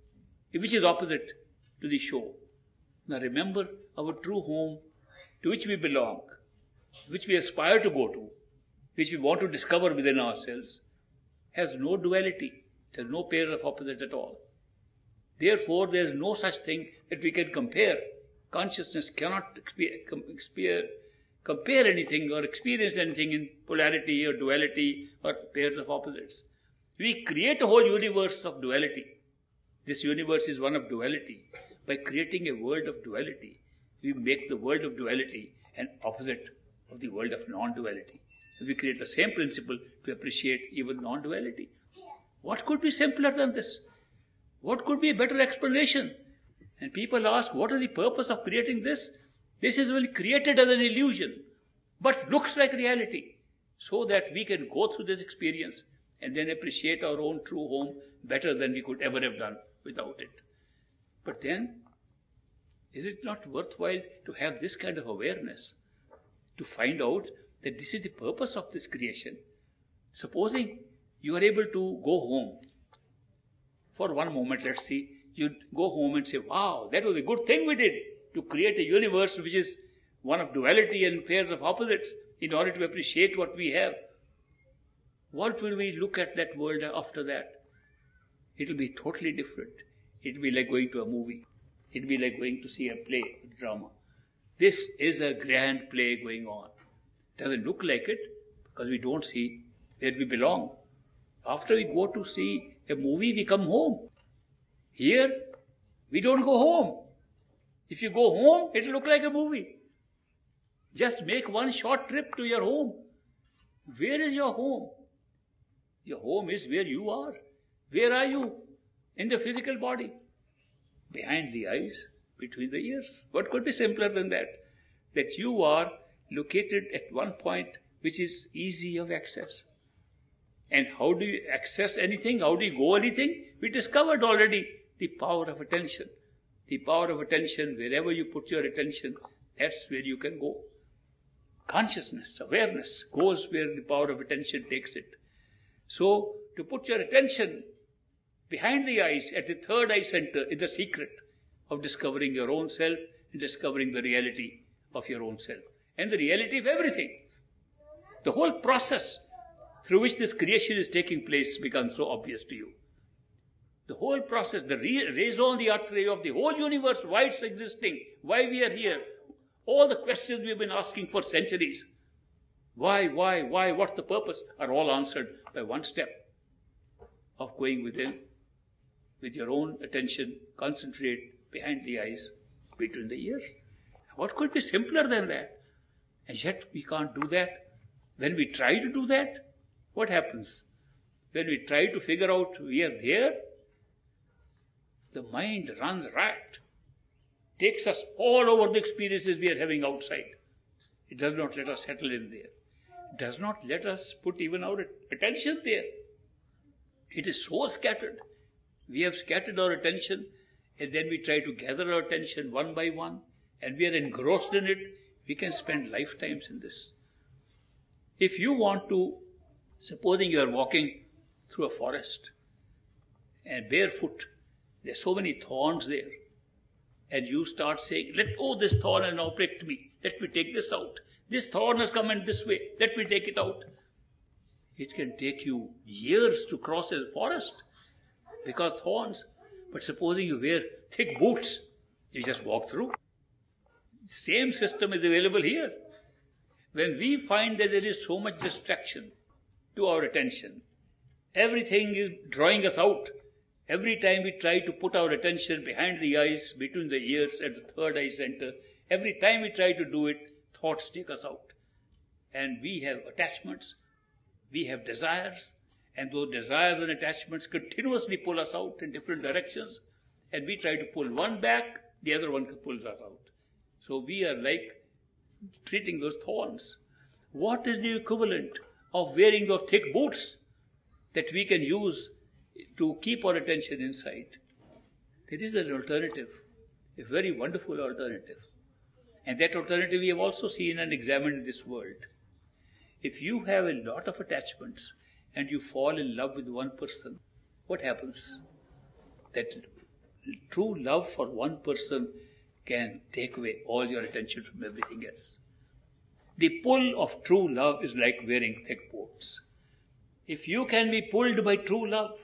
[SPEAKER 1] which is opposite to the show. Now remember, our true home to which we belong, which we aspire to go to, which we want to discover within ourselves, has no duality. It has no pair of opposites at all. Therefore, there is no such thing that we can compare. Consciousness cannot exper- compare anything or experience anything in polarity or duality or pairs of opposites. We create a whole universe of duality. This universe is one of duality. By creating a world of duality, we make the world of duality an opposite of the world of non-duality. And we create the same principle to appreciate even non-duality. What could be simpler than this? What could be a better explanation? And people ask, what is the purpose of creating this? This is well created as an illusion, but looks like reality, so that we can go through this experience and then appreciate our own true home better than we could ever have done without it. But then, is it not worthwhile to have this kind of awareness, to find out that this is the purpose of this creation? Supposing you are able to go home for one moment, let's see, you go home and say, wow, that was a good thing we did to create a universe which is one of duality and pairs of opposites in order to appreciate what we have. What will we look at that world after that? It will be totally different. It will be like going to a movie. It will be like going to see a play, a drama. This is a grand play going on. It doesn't look like it because we don't see where we belong. After we go to see a movie, we come home. Here, we don't go home. If you go home, it will look like a movie. Just make one short trip to your home. Where is your home? Your home is where you are. Where are you? In the physical body. Behind the eyes, between the ears. What could be simpler than that? That you are located at one point which is easy of access. And how do you access anything? How do you go anything? We discovered already the power of attention. The power of attention, wherever you put your attention, that's where you can go. Consciousness, awareness goes where the power of attention takes it. So, to put your attention behind the eyes, at the third eye center, is the secret of discovering your own self and discovering the reality of your own self and the reality of everything. The whole process through which this creation is taking place becomes so obvious to you. The whole process, the raison d'etre of the whole universe, why it's existing, why we are here, all the questions we've been asking for centuries, why, why, why, what's the purpose, are all answered by one step of going within, with your own attention, concentrate behind the eyes, between the ears. What could be simpler than that? And yet we can't do that. When we try to do that, what happens? When we try to figure out we are there, the mind runs riot, takes us all over the experiences we are having outside. It does not let us settle in there. It does not let us put even our attention there. It is so scattered. We have scattered our attention, and then we try to gather our attention one by one, and we are engrossed in it. We can spend lifetimes in this. If you want to, supposing you are walking through a forest, and barefoot, there are so many thorns there, and you start saying, let, oh, this thorn has now pricked me. Let me take this out. This thorn has come in this way. Let me take it out. It can take you years to cross a forest because thorns. But supposing you wear thick boots, you just walk through. The same system is available here. When we find that there is so much distraction to our attention, everything is drawing us out. Every time we try to put our attention behind the eyes, between the ears, at the third eye center, every time we try to do it, thoughts take us out. And we have attachments, we have desires, and those desires and attachments continuously pull us out in different directions, and we try to pull one back, the other one pulls us out. So we are like treating those thorns. What is the equivalent of wearing those thick boots that we can use to keep our attention inside? There is an alternative, a very wonderful alternative. And that alternative we have also seen and examined in this world. If you have a lot of attachments and you fall in love with one person, what happens? That true love for one person can take away all your attention from everything else. The pull of true love is like wearing thick boots. If you can be pulled by true love,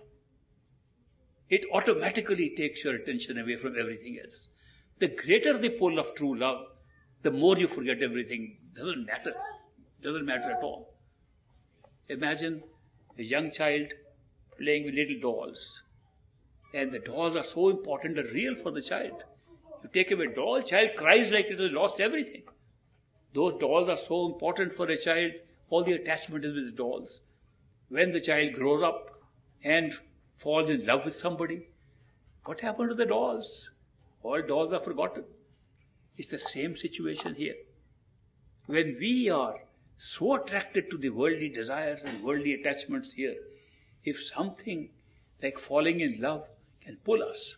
[SPEAKER 1] it automatically takes your attention away from everything else. The greater the pull of true love, the more you forget everything. It doesn't matter. It doesn't matter at all. Imagine a young child playing with little dolls. And the dolls are so important and real for the child. You take away a doll, child cries like it has lost everything. Those dolls are so important for a child. All the attachment is with the dolls. When the child grows up and falls in love with somebody, what happened to the dolls? All dolls are forgotten. It's the same situation here. When we are so attracted to the worldly desires and worldly attachments here, if something like falling in love can pull us,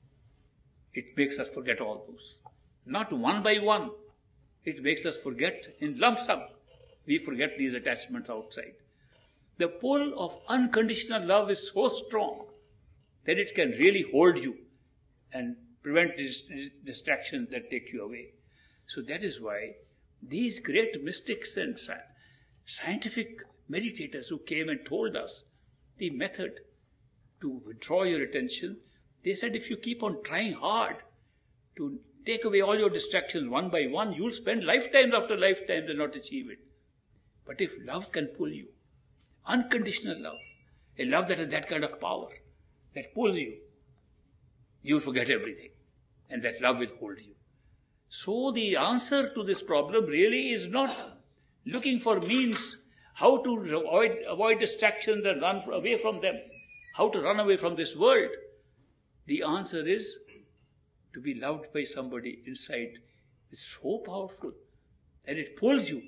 [SPEAKER 1] it makes us forget all those. Not one by one. It makes us forget in lump sum. We forget these attachments outside. The pull of unconditional love is so strong that it can really hold you and prevent dis- distractions that take you away. So that is why these great mystics and sci- scientific meditators who came and told us the method to withdraw your attention, they said if you keep on trying hard to take away all your distractions one by one, you'll spend lifetimes after lifetimes and not achieve it. But if love can pull you, unconditional love, a love that has that kind of power, that pulls you, you'll forget everything. And that love will hold you. So the answer to this problem really is not looking for means how to avoid, avoid distractions and run away from them, how to run away from this world. The answer is to be loved by somebody inside. It's so powerful that it pulls you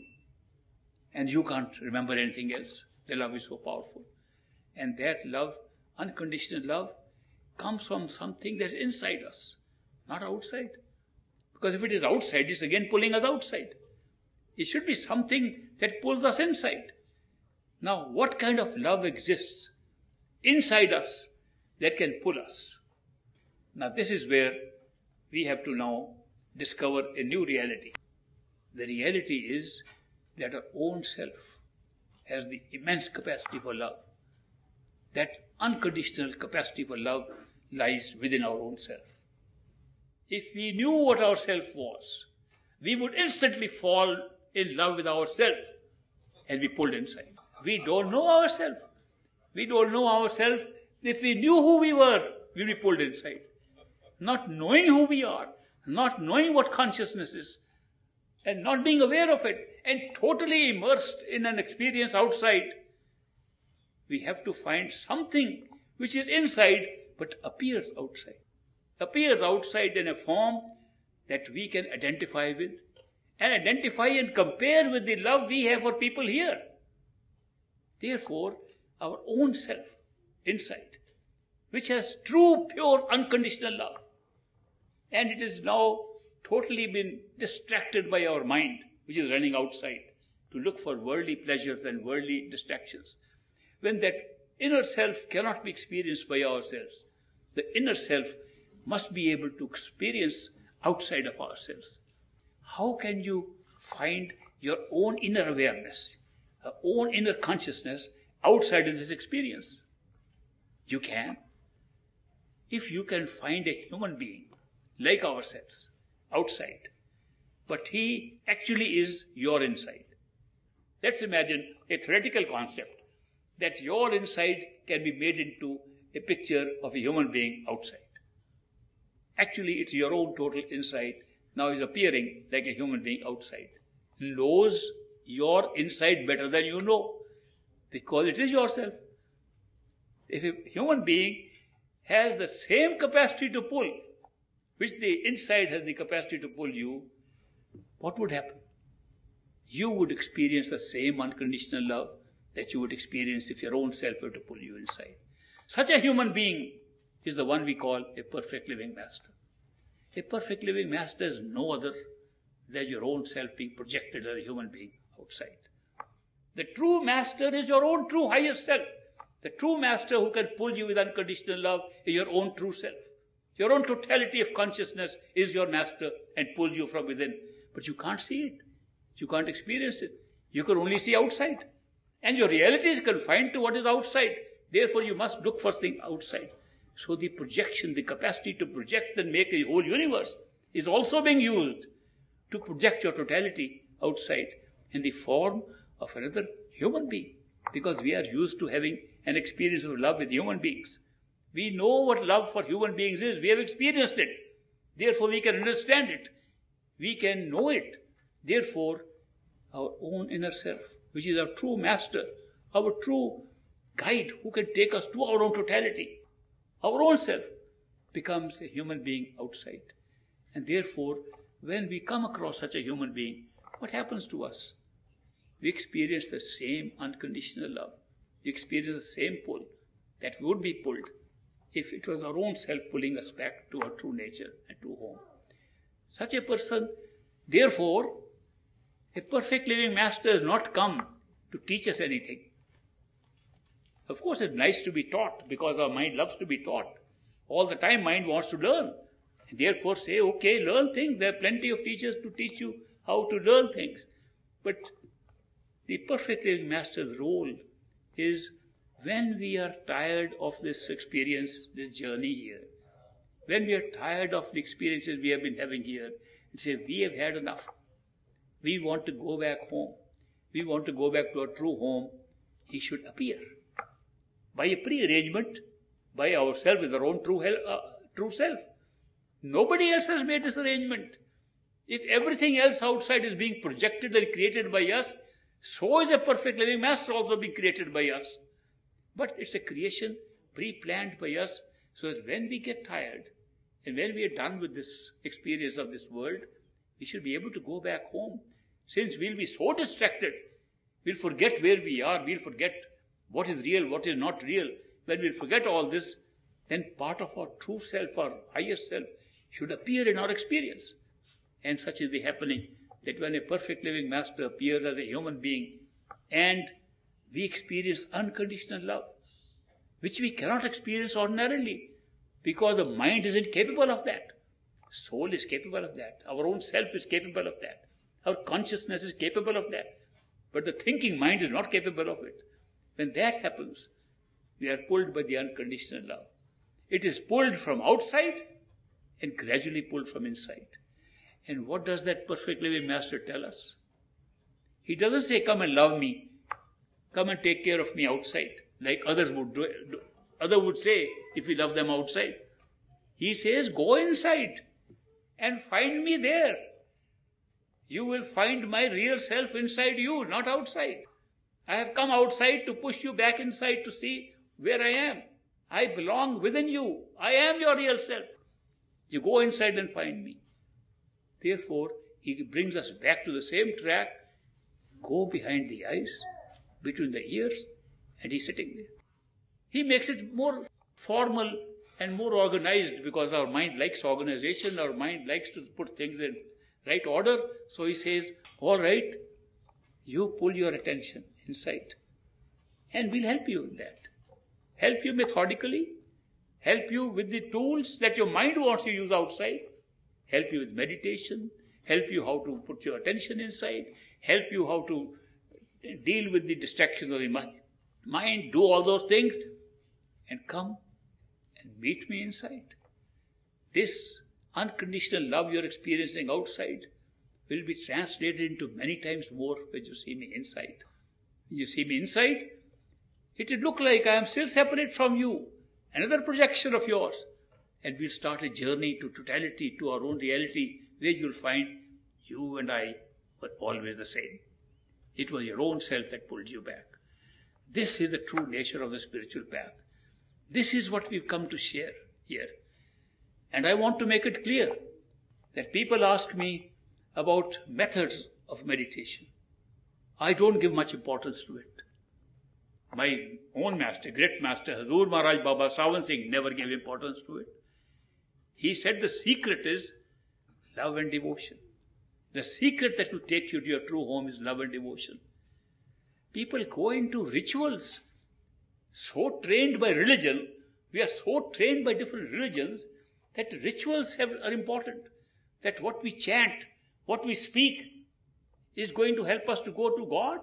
[SPEAKER 1] and you can't remember anything else. The love is so powerful. And that love, unconditional love, comes from something that's inside us, not outside. Because if it is outside, it's again pulling us outside. It should be something that pulls us inside. Now, what kind of love exists inside us that can pull us? Now, this is where we have to now discover a new reality. The reality is that our own self has the immense capacity for love. That unconditional capacity for love lies within our own self. If we knew what our self was, we would instantly fall in love with ourselves and be pulled inside. We don't know ourselves. We don't know ourselves. If we knew who we were, we'd be pulled inside. Not knowing who we are, not knowing what consciousness is, and not being aware of it, and totally immersed in an experience outside, we have to find something which is inside but appears outside. Appears outside in a form that we can identify with, and identify and compare with the love we have for people here. Therefore, our own self inside, which has true, pure, unconditional love, and it is now totally been distracted by our mind, which is running outside to look for worldly pleasures and worldly distractions. When that inner self cannot be experienced by ourselves, the inner self must be able to experience outside of ourselves. How can you find your own inner awareness, your own inner consciousness outside of this experience? You can. If you can find a human being like ourselves outside, but he actually is your inside. Let's imagine a theoretical concept that your inside can be made into a picture of a human being outside. Actually, it's your own total inside now is appearing like a human being outside. Knows your inside better than you know, because it is yourself. If a human being has the same capacity to pull, which the inside has the capacity to pull you, what would happen? You would experience the same unconditional love that you would experience if your own self were to pull you inside. Such a human being is the one we call a perfect living master. A perfect living master is no other than your own self being projected as a human being outside. The true master is your own true highest self. The true master who can pull you with unconditional love is your own true self. Your own totality of consciousness is your master and pulls you from within. But you can't see it. You can't experience it. You can only see outside. And your reality is confined to what is outside. Therefore, you must look for things outside. So the projection, the capacity to project and make a whole universe is also being used to project your totality outside in the form of another human being. Because we are used to having an experience of love with human beings. We know what love for human beings is. We have experienced it. Therefore, we can understand it. We can know it. Therefore, our own inner self, which is our true master, our true guide who can take us to our own totality, our own self, becomes a human being outside. And therefore, when we come across such a human being, what happens to us? We experience the same unconditional love. We experience the same pull that would be pulled if it was our own self pulling us back to our true nature and to home. Such a person, therefore, a perfect living master has not come to teach us anything. Of course, it's nice to be taught because our mind loves to be taught. All the time, mind wants to learn. And therefore, say, okay, learn things. There are plenty of teachers to teach you how to learn things. But the perfect living master's role is when we are tired of this experience, this journey here, when we are tired of the experiences we have been having here, and say, we have had enough. We want to go back home. We want to go back to our true home. He should appear. By a pre-arrangement, by ourselves as our own true, hel- uh, true self. Nobody else has made this arrangement. If everything else outside is being projected and created by us, so is a perfect living master also being created by us. But it's a creation pre-planned by us so that when we get tired and when we are done with this experience of this world, we should be able to go back home. Since we'll be so distracted, we'll forget where we are, we'll forget what is real, what is not real. When we'll forget all this, then part of our true self, our highest self, should appear in our experience. And such is the happening that when a perfect living master appears as a human being and we experience unconditional love, which we cannot experience ordinarily because the mind isn't capable of that. Soul is capable of that. Our own self is capable of that. Our consciousness is capable of that. But the thinking mind is not capable of it. When that happens, we are pulled by the unconditional love. It is pulled from outside and gradually pulled from inside. And what does that perfect living master tell us? He doesn't say, come and love me. Come and take care of me outside, like others would do. Others would say, if we love them outside. He says, go inside and find me there. You will find my real self inside you, not outside. I have come outside to push you back inside to see where I am. I belong within you. I am your real self. You go inside and find me. Therefore, he brings us back to the same track. Go behind the eyes, between the ears, and he's sitting there. He makes it more formal and more organized because our mind likes organization, our mind likes to put things in right order. So he says, all right, you pull your attention inside and we'll help you in that. Help you methodically, help you with the tools that your mind wants to use outside, help you with meditation, help you how to put your attention inside, help you how to deal with the distractions of the mind, do all those things and come and meet me inside. This unconditional love you're experiencing outside will be translated into many times more when you see me inside. When you see me inside, it will look like I am still separate from you, another projection of yours. And we'll start a journey to totality, to our own reality, where you'll find you and I were always the same. It was your own self that pulled you back. This is the true nature of the spiritual path. This is what we've come to share here. And I want to make it clear that people ask me about methods of meditation. I don't give much importance to it. My own master, great master, Hazur Maharaj Baba Sawan Singh, never gave importance to it. He said the secret is love and devotion. The secret that will take you to your true home is love and devotion. People go into rituals, so trained by religion, we are so trained by different religions, that rituals have, are important, that what we chant, what we speak is going to help us to go to God?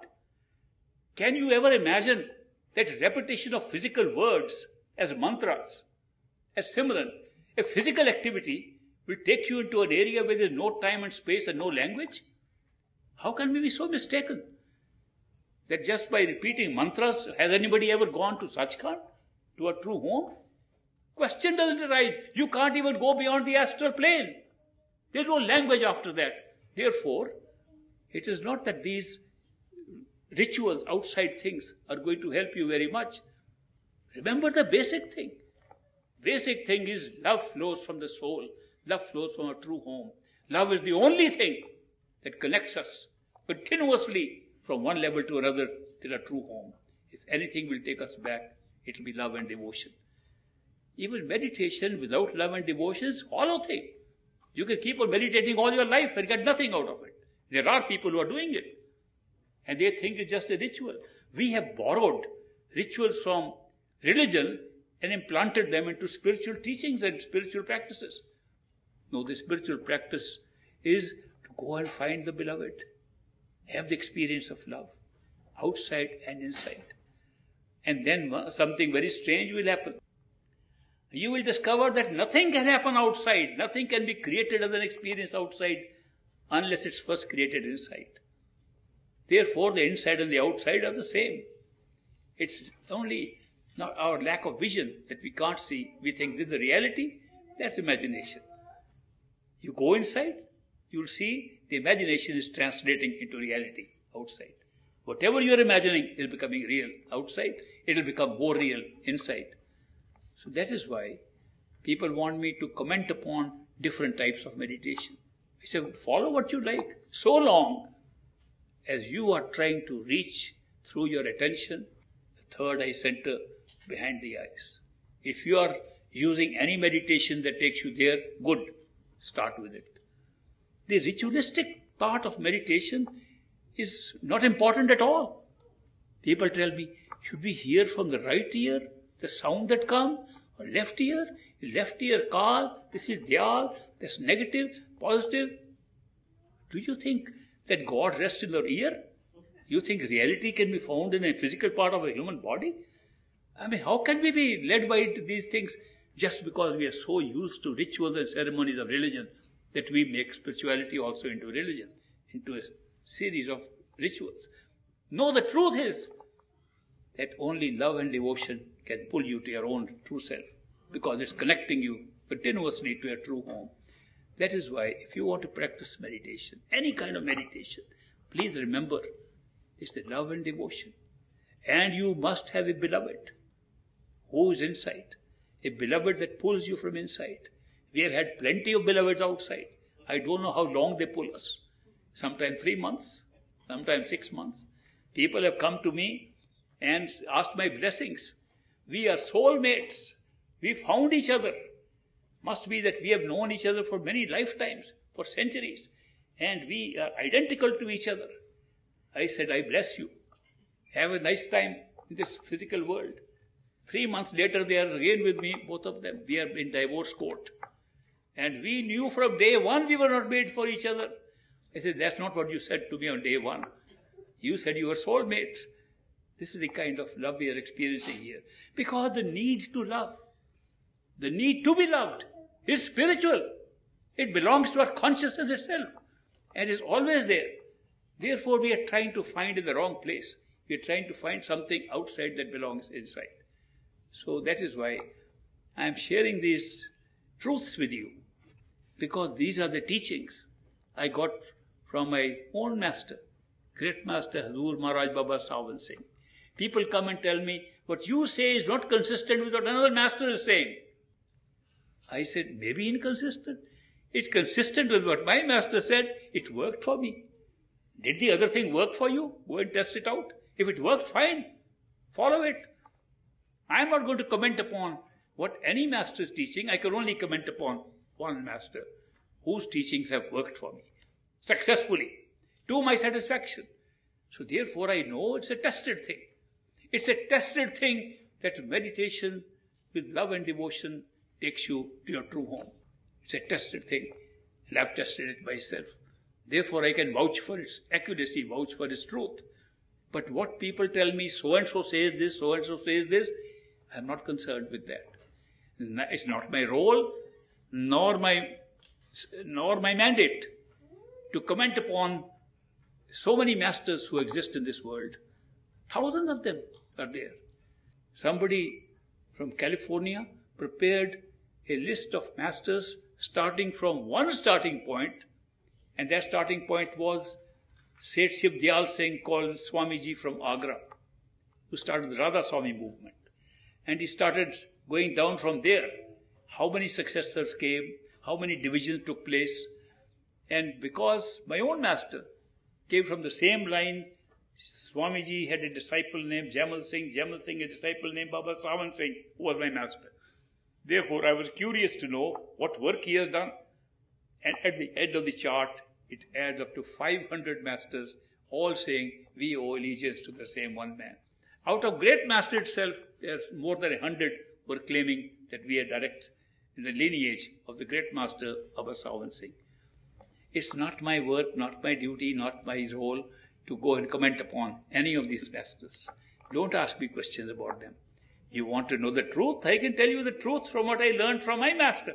[SPEAKER 1] Can you ever imagine that repetition of physical words as mantras, as Simran, a physical activity will take you into an area where there is no time and space and no language? How can we be so mistaken that just by repeating mantras, has anybody ever gone to Sachkhand, to a true home? Question doesn't arise. You can't even go beyond the astral plane. There's no language after that. Therefore, it is not that these rituals, outside things, are going to help you very much. Remember the basic thing. Basic thing is love flows from the soul. Love flows from a true home. Love is the only thing that connects us continuously from one level to another till a true home. If anything will take us back, it will be love and devotion. Even meditation without love and devotion is a hollow thing. You can keep on meditating all your life and get nothing out of it. There are people who are doing it, and they think it's just a ritual. We have borrowed rituals from religion and implanted them into spiritual teachings and spiritual practices. No, the spiritual practice is to go and find the beloved, have the experience of love, outside and inside. And then something very strange will happen. You will discover that nothing can happen outside, nothing can be created as an experience outside unless it's first created inside. Therefore, the inside and the outside are the same. It's only not our lack of vision that we can't see. We think this is the reality. That's imagination. You go inside, you'll see the imagination is translating into reality outside. Whatever you're imagining is becoming real outside. It'll become more real inside. So that is why people want me to comment upon different types of meditation. I say, follow what you like, so long as you are trying to reach through your attention the third eye center behind the eyes. If you are using any meditation that takes you there, good, start with it. The ritualistic part of meditation is not important at all. People tell me, should we hear from the right ear, the sound that comes, or left ear? Left ear kal, this is dhyal, that's negative, positive. Do you think that God rests in your ear? You think reality can be found in a physical part of a human body? I mean, how can we be led by these things just because we are so used to rituals and ceremonies of religion that we make spirituality also into religion, into a series of rituals? No, the truth is that only love and devotion can pull you to your own true self, because it's connecting you continuously to your true home. That is why if you want to practice meditation, any kind of meditation, please remember it's the love and devotion. And you must have a beloved who is inside, a beloved that pulls you from inside. We have had plenty of beloveds outside. I don't know how long they pull us. Sometimes three months, sometimes six months. People have come to me and asked my blessings. We are soulmates. We found each other. Must be that we have known each other for many lifetimes, for centuries, and we are identical to each other. I said, I bless you. Have a nice time in this physical world. Three months later, they are again with me, both of them. We are in divorce court. And we knew from day one we were not made for each other. I said, that's not what you said to me on day one. You said you were soulmates. This is the kind of love we are experiencing here. Because the need to love, the need to be loved is spiritual. It belongs to our consciousness itself and is always there. Therefore, we are trying to find in the wrong place. We are trying to find something outside that belongs inside. So that is why I am sharing these truths with you, because these are the teachings I got from my own master, great master Hazur Maharaj Baba Sawan Singh. People come and tell me, what you say is not consistent with what another master is saying. I said, maybe inconsistent. It's consistent with what my master said. It worked for me. Did the other thing work for you? Go and test it out. If it worked, fine. Follow it. I am not going to comment upon what any master is teaching. I can only comment upon one master whose teachings have worked for me successfully, to my satisfaction. So therefore I know it's a tested thing. It's a tested thing that meditation with love and devotion takes you to your true home. It's a tested thing, and I've tested it myself. Therefore, I can vouch for its accuracy, vouch for its truth. But what people tell me, so-and-so says this, so-and-so says this, I'm not concerned with that. It's not my role, nor my, nor my mandate to comment upon so many masters who exist in this world. Thousands of them are there. Somebody from California prepared a list of masters starting from one starting point, and that starting point was Seth Shiv Dayal Singh, called Swamiji from Agra, who started the Radha Swami movement. And he started going down from there. How many successors came, how many divisions took place. And because my own master came from the same line, Swamiji had a disciple named Jamal Singh, Jamal Singh a disciple named Baba Sawan Singh, who was my master. Therefore, I was curious to know what work he has done. And at the end of the chart, it adds up to five hundred masters, all saying, we owe allegiance to the same one man. Out of great master itself, there's more than a hundred were claiming that we are direct in the lineage of the great master, Baba Sawan Singh. It's not my work, not my duty, not my role to go and comment upon any of these masters. Don't ask me questions about them. You want to know the truth? I can tell you the truth from what I learned from my master.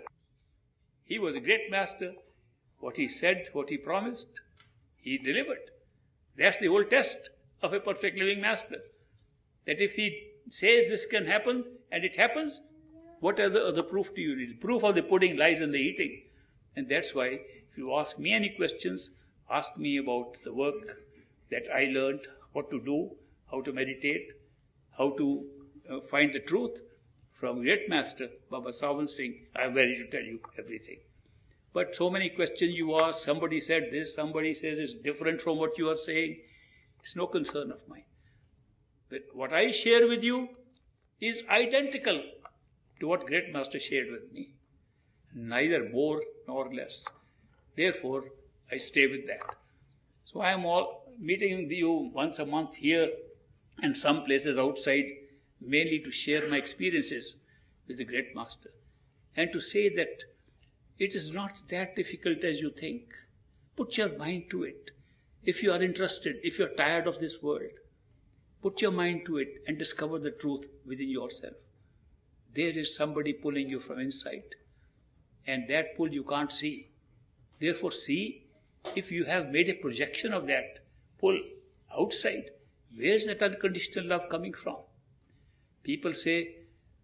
[SPEAKER 1] He was a great master. What he said, what he promised, he delivered. That's the whole test of a perfect living master. That if he says this can happen and it happens, what other, other proof do you need? Proof of the pudding lies in the eating. And that's why if you ask me any questions, ask me about the work that I learned, what to do, how to meditate, how to uh, find the truth from great master Baba Sawan Singh. I am ready to tell you everything. But so many questions you ask, somebody said this, somebody says it's different from what you are saying. It's no concern of mine. But what I share with you is identical to what great master shared with me. Neither more nor less. Therefore, I stay with that. So I am all meeting you once a month here and some places outside, mainly to share my experiences with the great master. And to say that it is not that difficult as you think. Put your mind to it. If you are interested, if you are tired of this world, put your mind to it and discover the truth within yourself. There is somebody pulling you from inside. And that pull you can't see. Therefore, see, if you have made a projection of that pull outside, where is that unconditional love coming from? People say,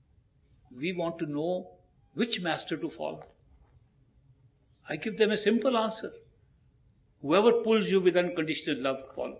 [SPEAKER 1] we want to know which master to follow. I give them a simple answer. Whoever pulls you with unconditional love, follow.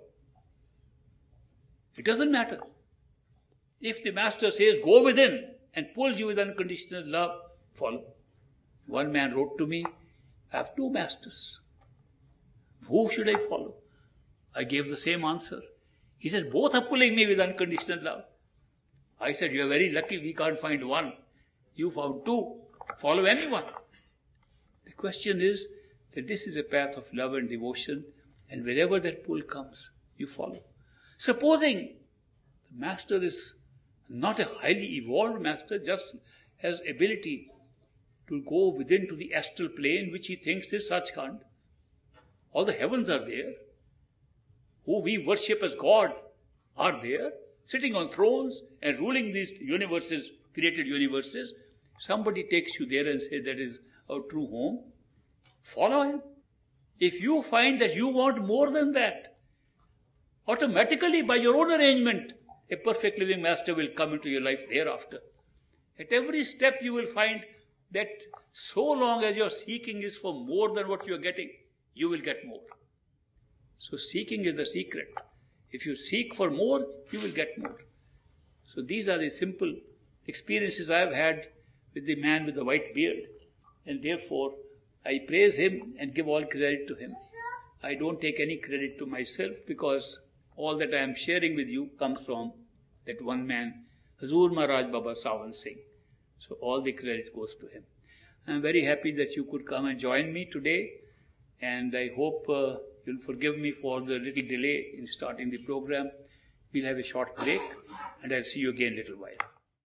[SPEAKER 1] It doesn't matter. If the master says, go within and pulls you with unconditional love, follow. One man wrote to me, I have two masters. Who should I follow? I gave the same answer. He says, both are pulling me with unconditional love. I said, you are very lucky, we can't find one. You found two. Follow anyone. The question is that this is a path of love and devotion, and wherever that pull comes, you follow. Supposing the master is not a highly evolved master, just has ability to go within to the astral plane, which he thinks is Sachkhand. All the heavens are there. Who we worship as God are there, sitting on thrones and ruling these universes, created universes. Somebody takes you there and says that is our true home. Follow him. If you find that you want more than that, automatically by your own arrangement, a perfect living master will come into your life thereafter. At every step you will find that so long as your seeking is for more than what you are getting, you will get more. So seeking is the secret. If you seek for more, you will get more. So these are the simple experiences I have had with the man with the white beard. And therefore, I praise him and give all credit to him. I don't take any credit to myself, because all that I am sharing with you comes from that one man, Hazur Maharaj Baba Sawan Singh. So all the credit goes to him. I am very happy that you could come and join me today, and I hope uh, you'll forgive me for the little delay in starting the program. We'll have a short break, and I'll see you again in a little while.